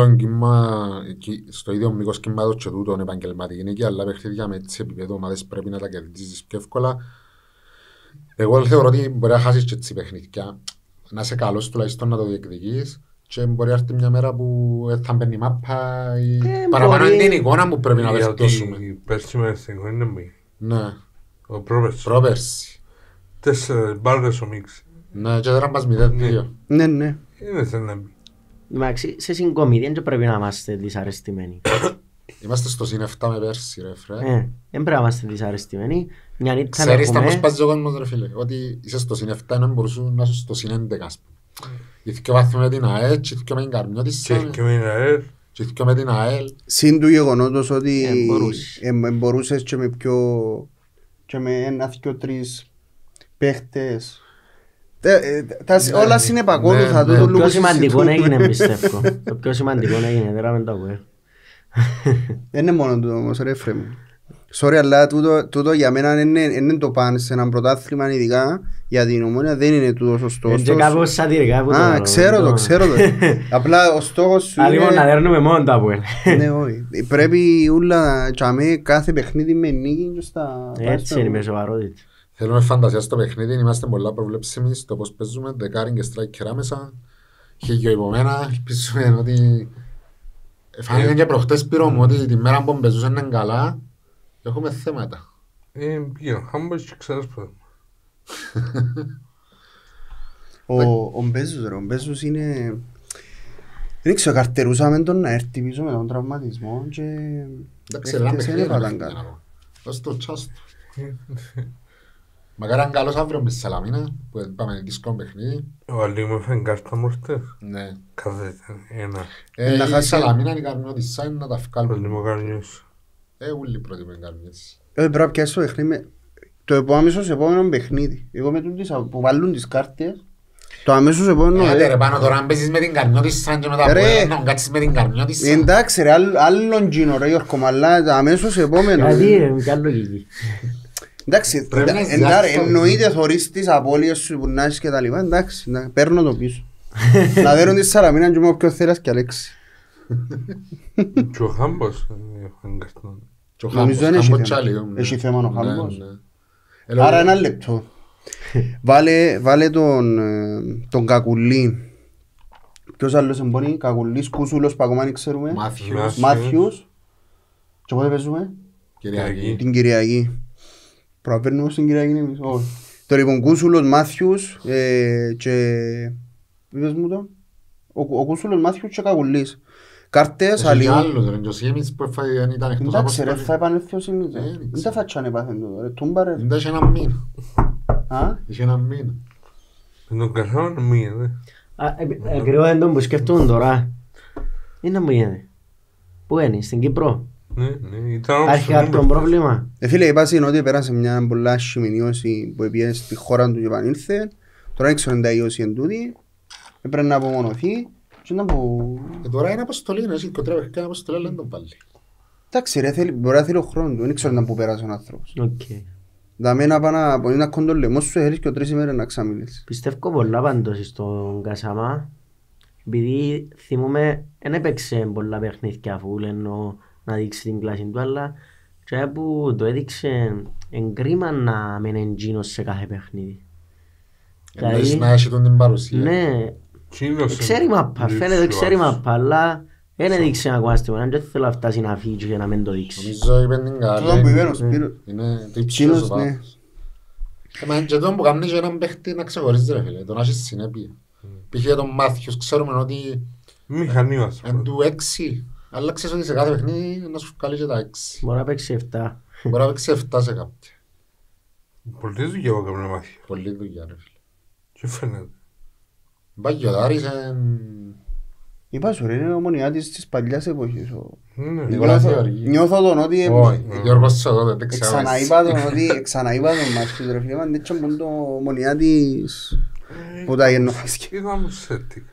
στο ίδιο μήκος κύματος και τούτον επαγγελματική είναι και άλλα παιχνίδια με τις επίπεδο ομάδες πρέπει να τα κερδίσεις πιο εύκολα. Εγώ θεωρώ ότι μπορεί να χάσεις και τις παιχνίδια, να είσαι καλός τουλάχιστον να το διεκδικείς και μπορεί να έρθει μια μέρα που θα μπαίνει μάπα ή παραπάνω είναι την εικόνα που πρέπει να βελτιώσουμε. Γιατί πέρσι με στην εικόνα είναι μη. Ναι. Ο πρόπερσι. 4 μπάρδες ο Μίξ. Ναι, και τώρα μας 0-2. Ναι. Είναι σαν να μπει. Εντάξει, σε συγκομιδία δεν πρέπει να είμαστε δυσαρεστημένοι. Είμαστε στο συν 7 με πέρσι ρε φρέ. Δεν πρέπει να είμαστε δυσαρεστημένοι. Ξέρεις τα πώς πας ο κόσμος ρε φίλε, ότι είσαι στο συν 7 ενώ μπορούσουν να είσαι στο συν 11. Ήθικε ο βάθμι με την ΑΕΛ, ήθικε με την Καρμιώτης και ήθικε με την ΑΕΛ. Συν του γεγονότος ότι μπορούσες και με ένα, δυο, τρεις παίχτες. Όλα συνεπακόλουθα. Το πιο σημαντικό έγινε πιστεύω. Το πιο σημαντικό έγινε, τώρα με το ακούω. Δεν είναι μόνο τούτο όμως ρε φρέ μου. Sorry, αλλά τούτο για μένα είναι το πάνε σε έναν πρωτάθλημα ειδικά για την Ομόνια δεν είναι τούτο ο στόχος. Είναι και κάπως σατυρικά που το... Α, ξέρω το. Απλά ο στόχος σου είναι... Αλλήμον να δέρνουμε μόνο τα που είναι. Ναι, όχι. Πρέπει ούλα κάθε παιχνίδι με νίκη και στα... Έτσι είναι με σοβαρότητα. Θέλουμε φαντασία στο παιχνίδι, είμαστε πολλά προβλέψιμοι στο πώς παίζουμε, δεκάριν και στράικερ άμεσα. Χίγιο υπομένα, ελπίζουμε ότι... Φάνηκε και προχτές πήρω μου ότι τη μέρα που παίζουσαν είναι καλά. Έχουμε θέματα. Πήγαινε, χάμπος και ξέρεις πρώτα. Ο Μπέζος είναι... Δεν ξέρω, καρτερούσαμε τον να έρθει πίσω με τον τραυματισμό και... Εντάξει, ένα παιχνίδι να φύγει. Δώσ' το τσάστο. Μακάρι αν καλός αύριο με τη Σαλαμίνα, που πάμε δύσκολο παιχνίδι. Ο Αλίου μου έφερε κάρτα μορτές. Ναι. Κάθε ένα. Η Σαλαμίνα είναι η Καρμιώτης, σαν να τα βγάλουμε. Πολύ μου καρμιούς. Ούλοι πρώτοι με Καρμιώτης. Πρέπει να πιάσεις το παιχνίδι. Το επόμενο παιχνίδι. Εγώ με τούτες που βάλουν τις κάρτες, Το αμέσως επόμενο... Άντε ρε πάνω τώρα αν παίζεις με την Καρμιώτισσα και μετά να κάτσεις με την Καρμιώτισσα. Εντάξει ρε, άλλον γίνω ρε Γιώργο, αλλά το αμέσως επόμενο... Γιατί ρε, ποια λογική. Εντάξει, εννοείται θωρείς τις απώλειες σου που να έχεις και τα λοιπά, εντάξει, παίρνω το πίσω. Να δέρουν τη Σαλαμίνα και μου ποιος θέλεις και Αλέξη. Και ο Χάμπος Νομίζω δεν έχει θέμα ο Χάμπος. Άρα ένα λεπτό. Βάλε τον Κακουλή. Ποιος άλλος εμπονεί, Κακουλής, Κούσουλος που ακόμα δεν ξέρουμε. Μάθιους. Και πότε παίζουμε? Την Κυριακή. Προπέρνουμε στην Κυριακή εμείς. Το λοιπόν Κούσουλος, Μάθιους και... Είπες μου το? Ο Κούσουλος, Μάθιους και Κακουλής. Κάρτες, αλλοί. Εντάξει ρε, θα επανέλθει ο Σιμίτς. Δεν τα φάτσανε πάθεν το ρε, τούμπα ρε. Δεν είχε ένα μήνα. Είχε ένα μήνα. Δεν τον καθόλου μήνα. Ακριβώς δεν τον που σκεφτούν τώρα. Είναι μου γίνεται. Πού είναι, στην Κύπρο. Έχει κάποιο πρόβλημα. Φίλε, είπασαι ότι πέρασε μια πολλά άσχημη ιώση που πήγε στη χώρα του και επανήλθε. Τώρα δεν ξέρω αν τα ιώση εν τούτη. Έπρεπε να απομονωθεί. Τώρα είναι αποστολή, είναι κοντρά παιχνικά αποστολή, αλλά δεν τον πάλι. Εντάξει ρε, μπορεί να θέλει ο χρόνος, δεν ξέρω να που πέρασε ο άνθρωπος. Δάμε να πάνε από ένα κοντολεμό σου, θέλεις και 3 ημέρες να ξαμιλήσεις. Πιστεύω πολλά πάντως στον Κασαμά, επειδή θυμούμε, δεν έπαιξε πολλά παιχνίδια αφού λένε να δείξει την κλάση του, αλλά και που το έδειξε εγκρίμα να μένει εντζίνος σε κάθε παιχνίδι. Εννοείς να έχει τον την παρουσία. Ναι. Ξέρει μάπα, φαίνεται ξέρει μάπα, αλλά δεν έδειξε ακόμα στιγμή, αν δεν θέλω να φτάσει να φύγει και να μην το δείξει. Νομίζω είπε την καλή, είναι το υψηλό σου πάθος. Και τον που κάνει και έναν παίχτη να ξεχωρίζει ρε φίλε, τον έχεις συνέπεια. Π.χ. τον Μάθιος, ξέρουμε ότι εν του 6, αλλά ξέρεις ότι σε κάθε παιχνίδι να σου βγάλει και τα 6. Μπορεί να παίξει 7. Μπορεί να παίξει 7 σε κάποια. Πολλή δουλειά που έκανε Μάθιο. Πολλή δουλειά ρε φίλε. Και φαίνεται. Μπαγιοδάρης είπα σου ρε, είναι ο Μονιάτης της παλιάς εποχής. Νικόλας Γεωργίου. Νιώθω τον ότι... Όχι, Γιώργος Σοδότε, δεν ξέρω. Ξαναείπα τον μάσκους ρε φίλε, αν έτσι μόνο το Μονιάτης που τα γεννόφασκε. Είδα μου σέτικα.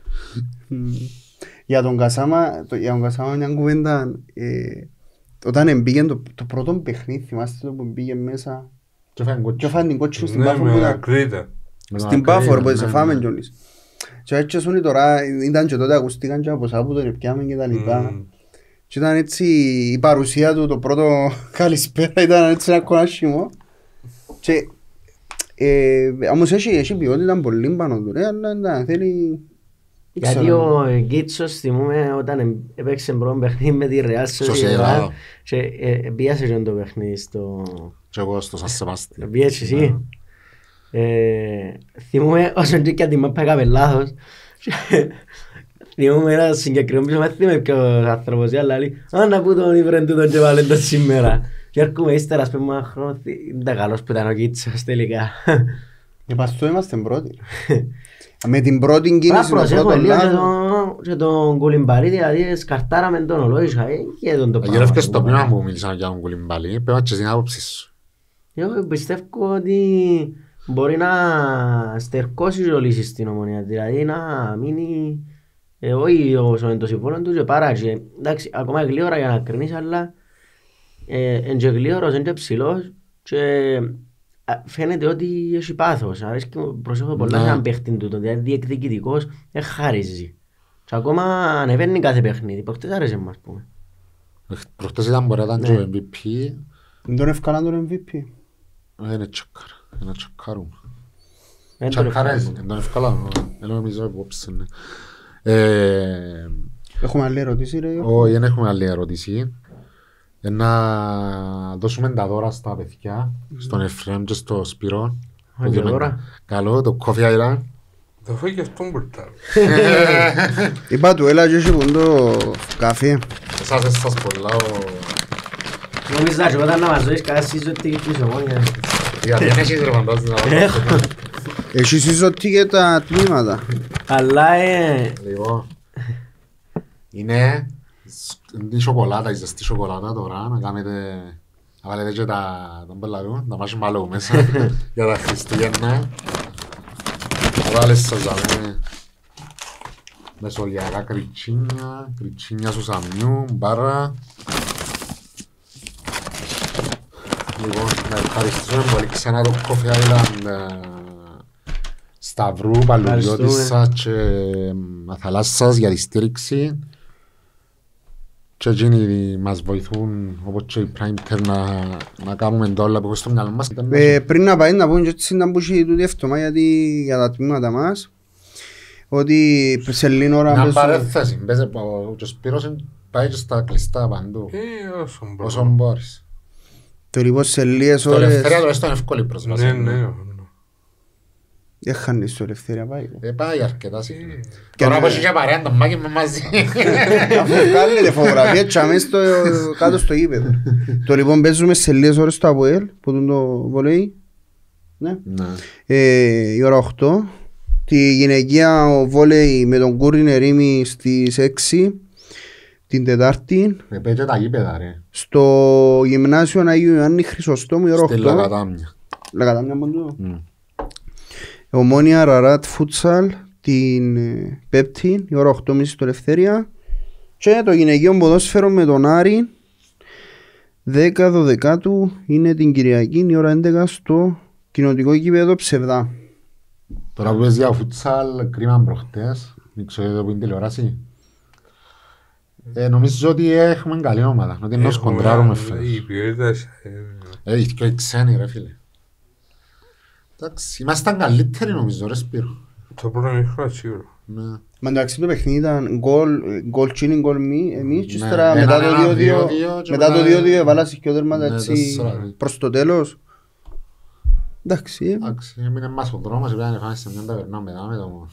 Για τον Κασάμα μια κουβέντα, όταν εμπήγε το πρώτο παιχνίδι, θυμάστε το που μπήκε μέσα και φάνε την κότσινη στην Πάφο που ήταν. Στην Πάφο που σε φάμε κιόλις. Και έτσι σούνι τώρα, ήταν και τότε ακουστήκαν και από σάπου τον επιάμε και τα λοιπά. Και ήταν έτσι η παρουσία του, το πρώτο καλησπέρα ήταν έτσι ένα κονάσιμο. Και όμως έχει ποιότητα πολύ πάνω του ρε, αλλά θέλει... Γιατί ο Γκίτσος θυμούμε όταν έπαιξε πρώτο παιχνίδι με τη Ρεάλ Σοσιεδάδ και πίασε και το παιχνίδι στο... Και εγώ στο Σαν Σεβάστιαν. Πίασε εσύ. Θυμούμε όσον και την μάπα έκαμε λάθος. Θυμούμε ένα συγκεκριμένο πίσω μάθημα με ποιος άνθρωπος αλλά λέει «Αν που τον ήβρεν τούτον και βάλεν το σήμερα». Και έρχομαι ύστερα σπέμε ένα χρόνο «Δεν καλός που ήταν ο Κίτσος τελικά». Επαστό είμαστε πρώτοι. Με την πρώτη κίνηση το πρώτο λάθο. Και τον Κουλιμπαλί δηλαδή σκαρτάραμε τον ολόγησα και τον το πράγμα. Γερεύκες το πείμα που μίλησαν για τον Κουλιμπαλί, πέμπα και στην άποψη σου. Εγώ πιστεύω ότι μπορεί να στερκώσει και ο λύσεις στην Ομονία, δηλαδή να μείνει όχι όσο είναι το συμφώνο του και πάρα και εντάξει ακόμα γλύωρα για να κρίνεις αλλά είναι και γλύωρος, είναι και ψηλός και φαίνεται ότι έχει πάθος, αρέσει και προσέχω πολλά σε έναν παίχτη του, δηλαδή διεκδικητικός χαρίζει και ακόμα ανεβαίνει κάθε παιχνίδι, προχτές άρεσε μας πούμε. Προχτές ήταν μπορεί να ήταν και ο MVP. Δεν τον ευκάλαν τον MVP. Είναι τσακάρα, είναι τσακάρουμε. Τσακάρες, δεν τον ευκάλαν, δεν νομίζω υπόψη. Έχουμε άλλη ερώτηση ρε? Όχι, δεν έχουμε άλλη ερώτηση. Να δώσουμε τα δώρα στα παιδιά, στον Εφραίμ και στο Σπύρο. Καλό, το Coffee Island. Το φάει και αυτόν μπουρτάρ. Είπα του έλα και έχει πούντο καφέ. Εσάς εσάς πολλά Νομίζα και όταν να μας δώσεις κάθε σύζωτη της Ομόνιας. Γιατί δεν έχεις ρε φαντάζεις να Έχω. Έχει σύζωτη και τα τμήματα. Αλλά Λοιπόν, είναι η σοκολάτα, η ζεστή σοκολάτα τώρα, να κάνετε, να βάλετε και τον πελαρού, να μάσουμε άλλο μέσα για τα Χριστούγεννα. Έβαλες σας δαμε μεσολιακά κριτσίνια σου σαμιού, μπάρα. Λοιπόν, να ευχαριστούμε πολύ ξανά το Coffee Island Σταυρού, Παλουδιώτισσας και Αθαλάσσας για τη στήριξη. Και εκείνοι μας βοηθούν όπως και οι Prime Care να κάνουμε όλα που έχω στο μυαλό μας. Πριν να πάει να πούμε και έτσι να μπούσει τούτη εύτομα για τα τμήματα μας ότι σε λίγη ώρα... Μια παρέθεση, ο Σπύρος πάει και στα κλειστά παντού, όσο μπορείς. Το λοιπόν σε λίγες Το ώρες... Ελευθερία τουλάχιστον είναι εύκολη πρόσβαση. Ναι. Έχανες το Ελευθερία πάει. Πάει αρκετά συχνά. Τώρα πως είχε παρέα τον Μάκη με μαζί. Αφού βγάλετε φωτογραφία τσάμε κάτω στο γήπεδο. Το λοιπόν παίζουμε σε λίγες ώρες το ΑΠΟΕΛ που είναι το βολέι. Ναι. Η ώρα 8. Τη γυναικεία βόλεϊ με τον Κούριν Ερήμη στις 6 την Τετάρτη. Πέτσε τα γήπεδα ρε. Στο γυμνάσιο Αγίου Ιωάννη Χρυσοστόμου η ώρα 8. Στη Λακατάμια. Λακατάμια μόνο. Ομόνια Ραράτ Φούτσαλ την Πέπτη η ώρα 8.30 στο Ελευθερία. Και το γυναικείο ποδόσφαιρο με τον Άρη 10-12 είναι την Κυριακή η ώρα 11 στο κοινοτικό γήπεδο Ψευδά. Τώρα που πες για φούτσαλ, κρίμα προχτές, μην ξέρω εδώ που είναι τηλεόραση. Νομίζω ότι έχουμε καλή ομάδα, ότι να σκοντράρουμε φέτος. Η ποιότητα... Και οι ξένοι ρε φίλε. Εντάξει, ήμασταν καλύτεροι νομίζω ρε Σπύρο. Το πρώτο μήχρονο σίγουρα. Μα εντάξει το παιχνίδι ήταν γκολ τσίνι, γκολ μη, εμείς και Ναι, ύστερα μετά το 2-2 μετά το 2-2 έβαλασαι και ο τέρματα Ναι, έτσι 4-2. προς το τέλος. Εντάξει. Εντάξει, έμεινε μας ο δρόμος, πρέπει να φάμε σε μια ταβερνά μετά με το...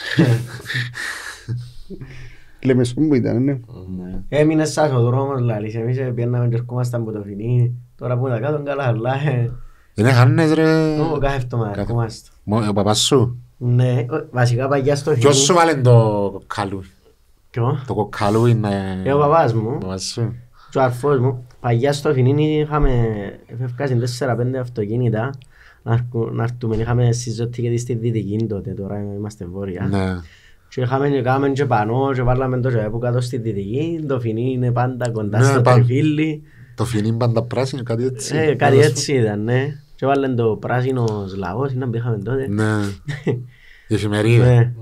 Λέμε σου που ήταν, ναι. Έμεινε σας ο δρόμος λαλής, εμείς πιέναμε και ερχόμασταν από το φινί. Τώρα που είναι κάτω καλά, αλλά Είναι χάνες ρε... κάθε εβδομάδα ερχόμαστε. Ο παπάς σου. Ναι, βασικά παγιά στο φινί. Ποιος σου βάλε το κοκκαλούι. Ποιο? Το κοκκαλούι είναι... Ο παπάς μου. Ο παπάς σου. Και ο αρφός μου. Παγιά στο φινί είχαμε φεύκασαν 4-5 αυτοκίνητα να έρθουμε. Είχαμε συζωτή και στη Δυτική τότε, τώρα είμαστε βόρεια. Ναι. Και είχαμε και πανώ και βάλαμε το που κάτω στη Δυτική. Το φινί είναι πάντα κοντά Ναι, στο τριφύλλι. Το φινί πάντα πράσινο, κάτι έτσι. Κάτι έτσι ήταν, ναι. Και βάλαν το πράσινος λαός, ήταν που είχαμε τότε. Ναι. Η εφημερίδα. Ναι.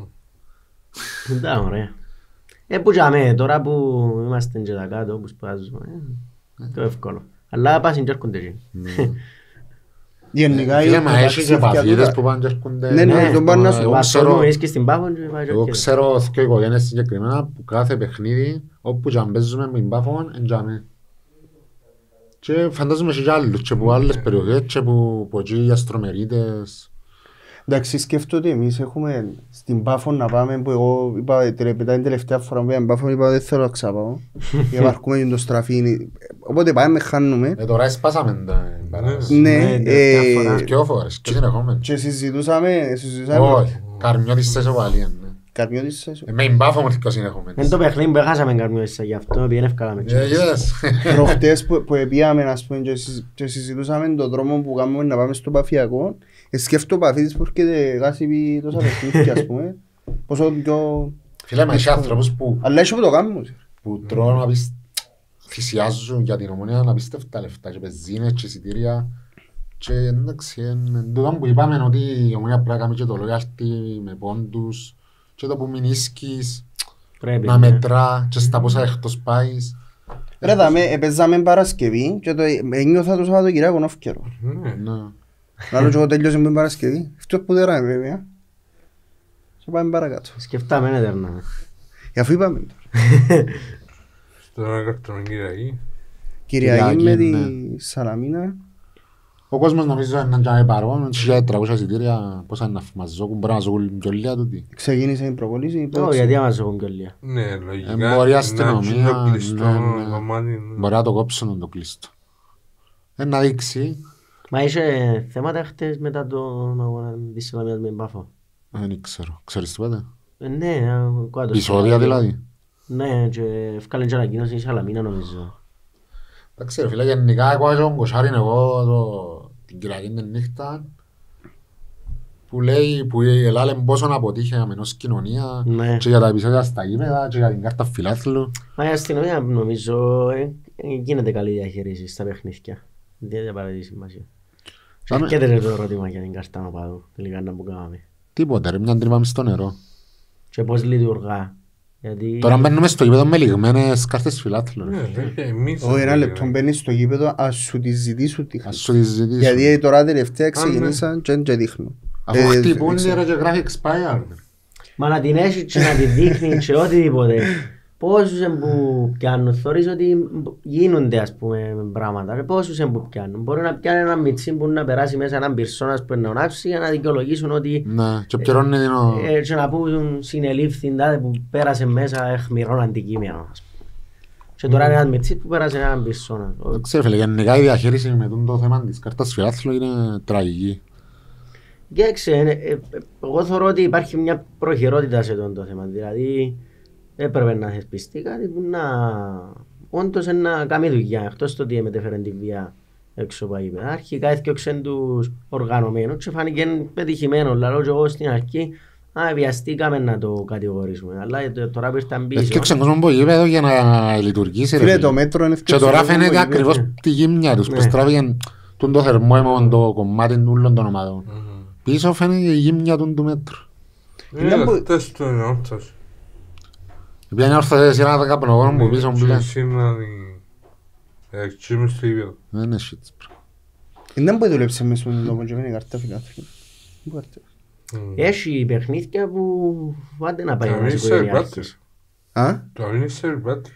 Ήταν ωραία. Που είχαμε τώρα που είμαστε και τα κάτω, που σπάζουμε, το εύκολο. Αλλά πάσουν και έρχονται εκεί. Γενικά Φίλε, μα έχει και παφίδες που πάνε και έρχονται. Ναι, ναι, τον πάνε να σου... Εγώ Βάσο μου ξέρω- είσαι και στην Πάφο και πάει και Εγώ έρχεται. ξέρω δύο οικογένειες συγκεκριμένα που κάθε παιχνίδι όπου και αν παίζουμε με την Πάφο εντιαμε. Και φαντάζομαι και άλλους και από άλλες περιοχές και από εκεί οι αστρομερίτες. Εντάξει, σκέφτομαι ότι εμείς έχουμε στην Πάφο να πάμε που εγώ είπα μετά την τελευταία φορά που πήγαμε Πάφο είπα δεν θέλω να ξαπάω. Γιατί αρκούμε και το στραφίνι. Οπότε πάμε, χάνουμε. Τώρα έσπασαμε την παράδοση. Ναι, τελευταία φορά. Δυο φορές και συνεχόμενοι. και συζητούσαμε Όχι, Καρμιώτης σε σοβαλία. ναι. Καρμιώτης σας. Με την Πάφο μου δυο συνεχόμενοι. Είναι το παιχνίδι που έχασαμε καρμιώτησα, γι' αυτό πήγαινε ευκάλαμε. Προχτές που πήγαμε ας πούμε και συζητούσαμε τον δρόμο που κάνουμε να πάμε στο Παφιακό. Σκέφτω ο Παφίτης που έρχεται γάσι τόσα παιχνίδια ας πούμε. Πόσο πιο... Φίλε, μα έχει άνθρωπους Αλλά έχει που το κάνουμε. που τρώνε θυσιάζουν για την Ομονία απίστευτα λεφτά και πεζίνες και εισιτήρια. Και εντάξει, εν τούτο που είπαμε ότι η Ομονία πρέπει να κάνει και το loyalty με πόντους και το που μην ίσκεις Πρέπει. να μετρά και στα πόσα εκτός πάεις. Ρε δάμε, παίζαμε Παρασκευή και ένιωθα το Σαββατοκυριακό νόφκερο. Ναι. Ναι. Λάλλον και εγώ τελειώσε με Παρασκευή. Αυτό που δεράμε βέβαια. Και πάμε παρακάτω. Σκεφτάμε να τερνάμε. Αφού είπαμε τώρα. Τώρα καρτώνει Κυριακή. Κυριακή με τη ναι. Σαλαμίνα. Ο κόσμος νομίζω είναι να παρόν, 1.300 εισιτήρια, πόσα είναι να μας ζώκουν, μπορεί να ζώκουν και όλα τούτοι. Ξεκίνησε η προπολίση. Όχι, γιατί άμα ζω κολλία. Ναι, λογικά. Μπορεί η αστυνομία, Να το κλειστό ναι, ναι. κομμάτι. ναι. Μπορεί να το κόψουν το κλείστο. Να δείξει, Μα είχε θέματα χτες μετά τον αγώνα της Σαλαμίνας με την Πάφο. δεν ξέρω. Ξέρεις τι πότε. Ναι, κάτω. Επεισόδια δηλαδή. Ναι, και ευκάλεν και ανακοίνωση η Σαλαμίνα νομίζω. Εντάξει ρε φίλε, γενικά εγώ έχω κοσάριν εγώ την Κυριακή την νύχτα που λέει που η Ελλάδα πόσο αποτύχαμε ως κοινωνία Ναι. και για τα επεισόδια στα γήπεδα και για την κάρτα φιλάθλου. Μα η αστυνομία νομίζω γίνεται καλή διαχείριση στα παιχνίδια. Δεν διαπαρατεί σημασία. Πάμε. Και δεν είναι το ερώτημα για την κάρτα οπαδού. Τελικά να που κάναμε. Τίποτε ρε, μια τρύπα μες στο νερό. Και πώς λειτουργά. Γιατί... Τώρα μπαίνουμε στο γήπεδο με λιγμένες κάρτες φιλάθλου. ρε. Εμείς... Όχι, ένα λεπτό μπαίνεις στο γήπεδο, ας σου τη ζητήσουν τη Ας χρήση. σου τη ζητήσω. Γιατί τώρα τελευταία ξεκινήσαν και δεν δείχνουν. Αφού χτυπούνται ρε και γράφει expired. Μα να την έχει και να τη δείχνει και οτιδήποτε. Πόσους που πιάνουν, θεωρείς ότι γίνονται ας πούμε πράγματα. Πόσους που πιάνουν. Μπορεί να πιάνει ένα μιτσί που να περάσει μέσα έναν πυρσόνας που να ονάψει για να δικαιολογήσουν ότι Ναι, και πιερώνει την και να πούν συνελήφθη τάδε που πέρασε μέσα αιχμηρών αντικείμενο. Και τώρα είναι ένας μιτσί που πέρασε έναν πυρσόνα. Δεν ξέρω φίλε, γενικά η διαχείριση με το θέμα της κάρτας φιλάθλου είναι τραγική. Κοίταξε, εγώ θεωρώ ότι υπάρχει μια προχειρότητα σε αυτό το θέμα. Δηλαδή, έπρεπε να θεσπιστεί κάτι που να όντως να κάνει δουλειά. Εκτός το ότι μετέφερε τη βία έξω από τα γήπεδα. Αρχικά έφτιαξαν τους οργανωμένους και φάνηκε πετυχημένο. Λαλό και εγώ στην αρχή, βιαστήκαμε να το κατηγορήσουμε. Αλλά τώρα που ήρθαν πίσω... Έφτιαξαν κόσμο από γήπεδο για να λειτουργήσει ρε Φίλε, φίλε. το μέτρο είναι Και τώρα ευκαιρία φαίνεται μου, ακριβώς τη γύμνια τους, Ναι. πως τράβηγαν το θερμόαιμο το κομμάτι όλων των ομάδων. Πίσω φαίνεται η γύμνια του μέτρου. Είναι αυτές του είναι όρθος. Πιάνε όρθος σε ένα καπνογόνο που πίσω μου λένε. Και να εξήμουν στο ίδιο. Δεν είναι shit. Δεν μπορεί να δουλέψει μέσα στον τόπο και είναι κάρτα φιλάθλου. Δεν μπορεί. Έχει παιχνίδια που άντε να πάει ένας Καμίς οικογενειάρχης. σερβάτης. Α? Το είναι σερβάτης.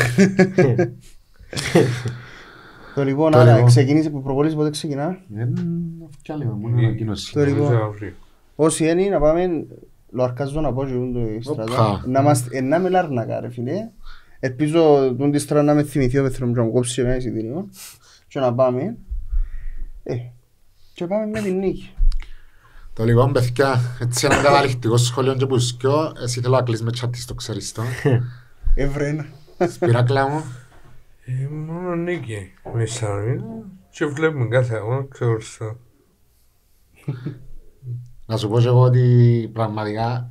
Το λοιπόν, Το άρα λοιπόν. ξεκίνησε που προπόληση πότε ξεκινά. Δεν φτιάλε μόνο ανακοίνωση. Το λοιπόν. Νομίζω αύριο. Όσοι είναι να πάμε, λοαρκάζω να πω και το στρατό. Οπα. Να με λάρνακα ρε φίλε. Ελπίζω τον τη στρατό να με θυμηθεί ο πεθρόμου και να μου κόψει ένα εισιτήριο. Και να πάμε. Και πάμε με την νίκη. Το λοιπόν παιδιά, έτσι έναν καταληκτικό σχόλιο και που σκιώ, εσύ θέλω να κλείσεις με τσάτι στο ξέρεις το. Ευρένα. Σπυράκλα μου. Μόνο νίκη. Με Σαρμίνα και βλέπουμε κάθε αγώνα ξεχωριστά. Να σου πω και εγώ ότι πραγματικά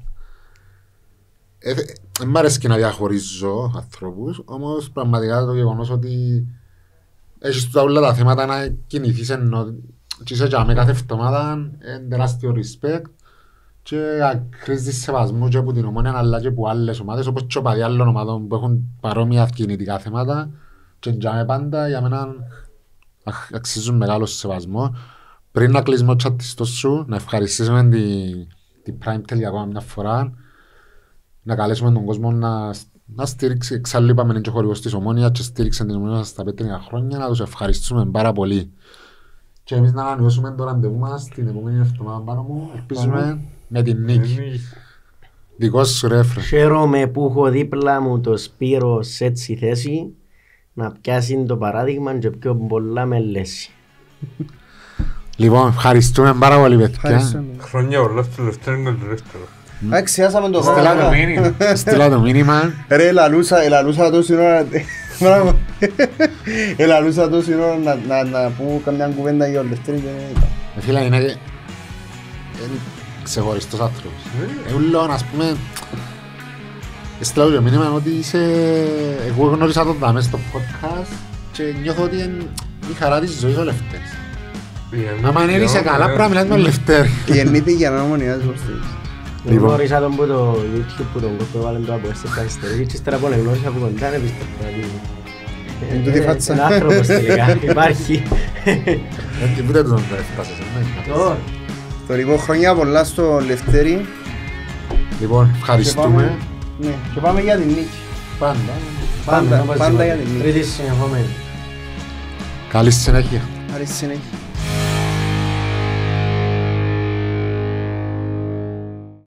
δεν μ' αρέσει και να διαχωρίζω ανθρώπους, όμως πραγματικά το γεγονός ότι έχεις τούτα όλα τα θέματα να κινηθείς ενώ και είσαι και κάθε εβδομάδα είναι τεράστιο respect και χρήζεις σεβασμού και από την Ομόνια αλλά και από άλλες ομάδες όπως και οπαδοί άλλων ομάδων που έχουν παρόμοια κινητικά θέματα και για πάντα για μένα αξίζουν μεγάλο σεβασμό. Πριν να κλείσουμε ο τσατιστός σου, να ευχαριστήσουμε την Primetel για ακόμα μια φορά, να καλέσουμε τον κόσμο να στήριξει, εξάλλου είπαμε είναι και χορηγός της Ομόνιας και στήριξαν την Ομόνια στα 5 χρόνια, να τους ευχαριστούμε πάρα πολύ. Και εμείς να ανανεώσουμε το ραντεβού μας την επόμενη εβδομάδα πάνω μου, ελπίζουμε με την νίκη. Δικός σου ρε φρε. Χαίρομαι που έχω δίπλα μου το Σπύρο σε έτσι θέση να πιάσει το παράδειγμα και πιο πολλά με λέση. Λοιπόν, ευχαριστούμε πάρα πολύ παιδιά. Ευχαριστούμε. Χρόνια πολλά στο Λευτέρι και το δεύτερο. Α, ξεχάσαμε το Στείλα το χρόνο. μήνυμα. Στείλα το μήνυμα. Ρε, ελαλούσα τόση ώρα. Μπράβο. Ελαλούσα τόση ώρα να πω καμιά κουβέντα για ο Λευτέρη και δεν είπα. Φίλε, είναι ξεχωριστός άνθρωπος. Ούλον, ας πούμε, στείλα το μήνυμα ότι είσαι... Εγώ γνώρισα τον δάμε στο podcast και νιώθω ότι είναι η χαρά της ζωής ο Λευτέρης. Άμα είναι είσαι καλά, πρέπει να μιλάς με τον Λευτέρη. Γεννήθηκε για να ομονιάζει όπως θέλεις. Λοιπόν. Γνώρισα τον που το YouTube που τον κόπο έβαλε το από έστω καθυστερή και ύστερα που τον γνώρισα από κοντά δεν πίστευα Είναι τούτη φάτσα. είναι άνθρωπος τελικά, υπάρχει. Τίποτε τον έφτασες, ναι. Το λοιπόν χρόνια πολλά στο Λευτέρη. Λοιπόν, Και ευχαριστούμε. πάμε- Ναι, και πάμε για την νίκη. Πάντα. Πάντα για την νίκη. Τρίτη συνεχόμενη. Καλή συνέχεια. Άρη συνέχεια.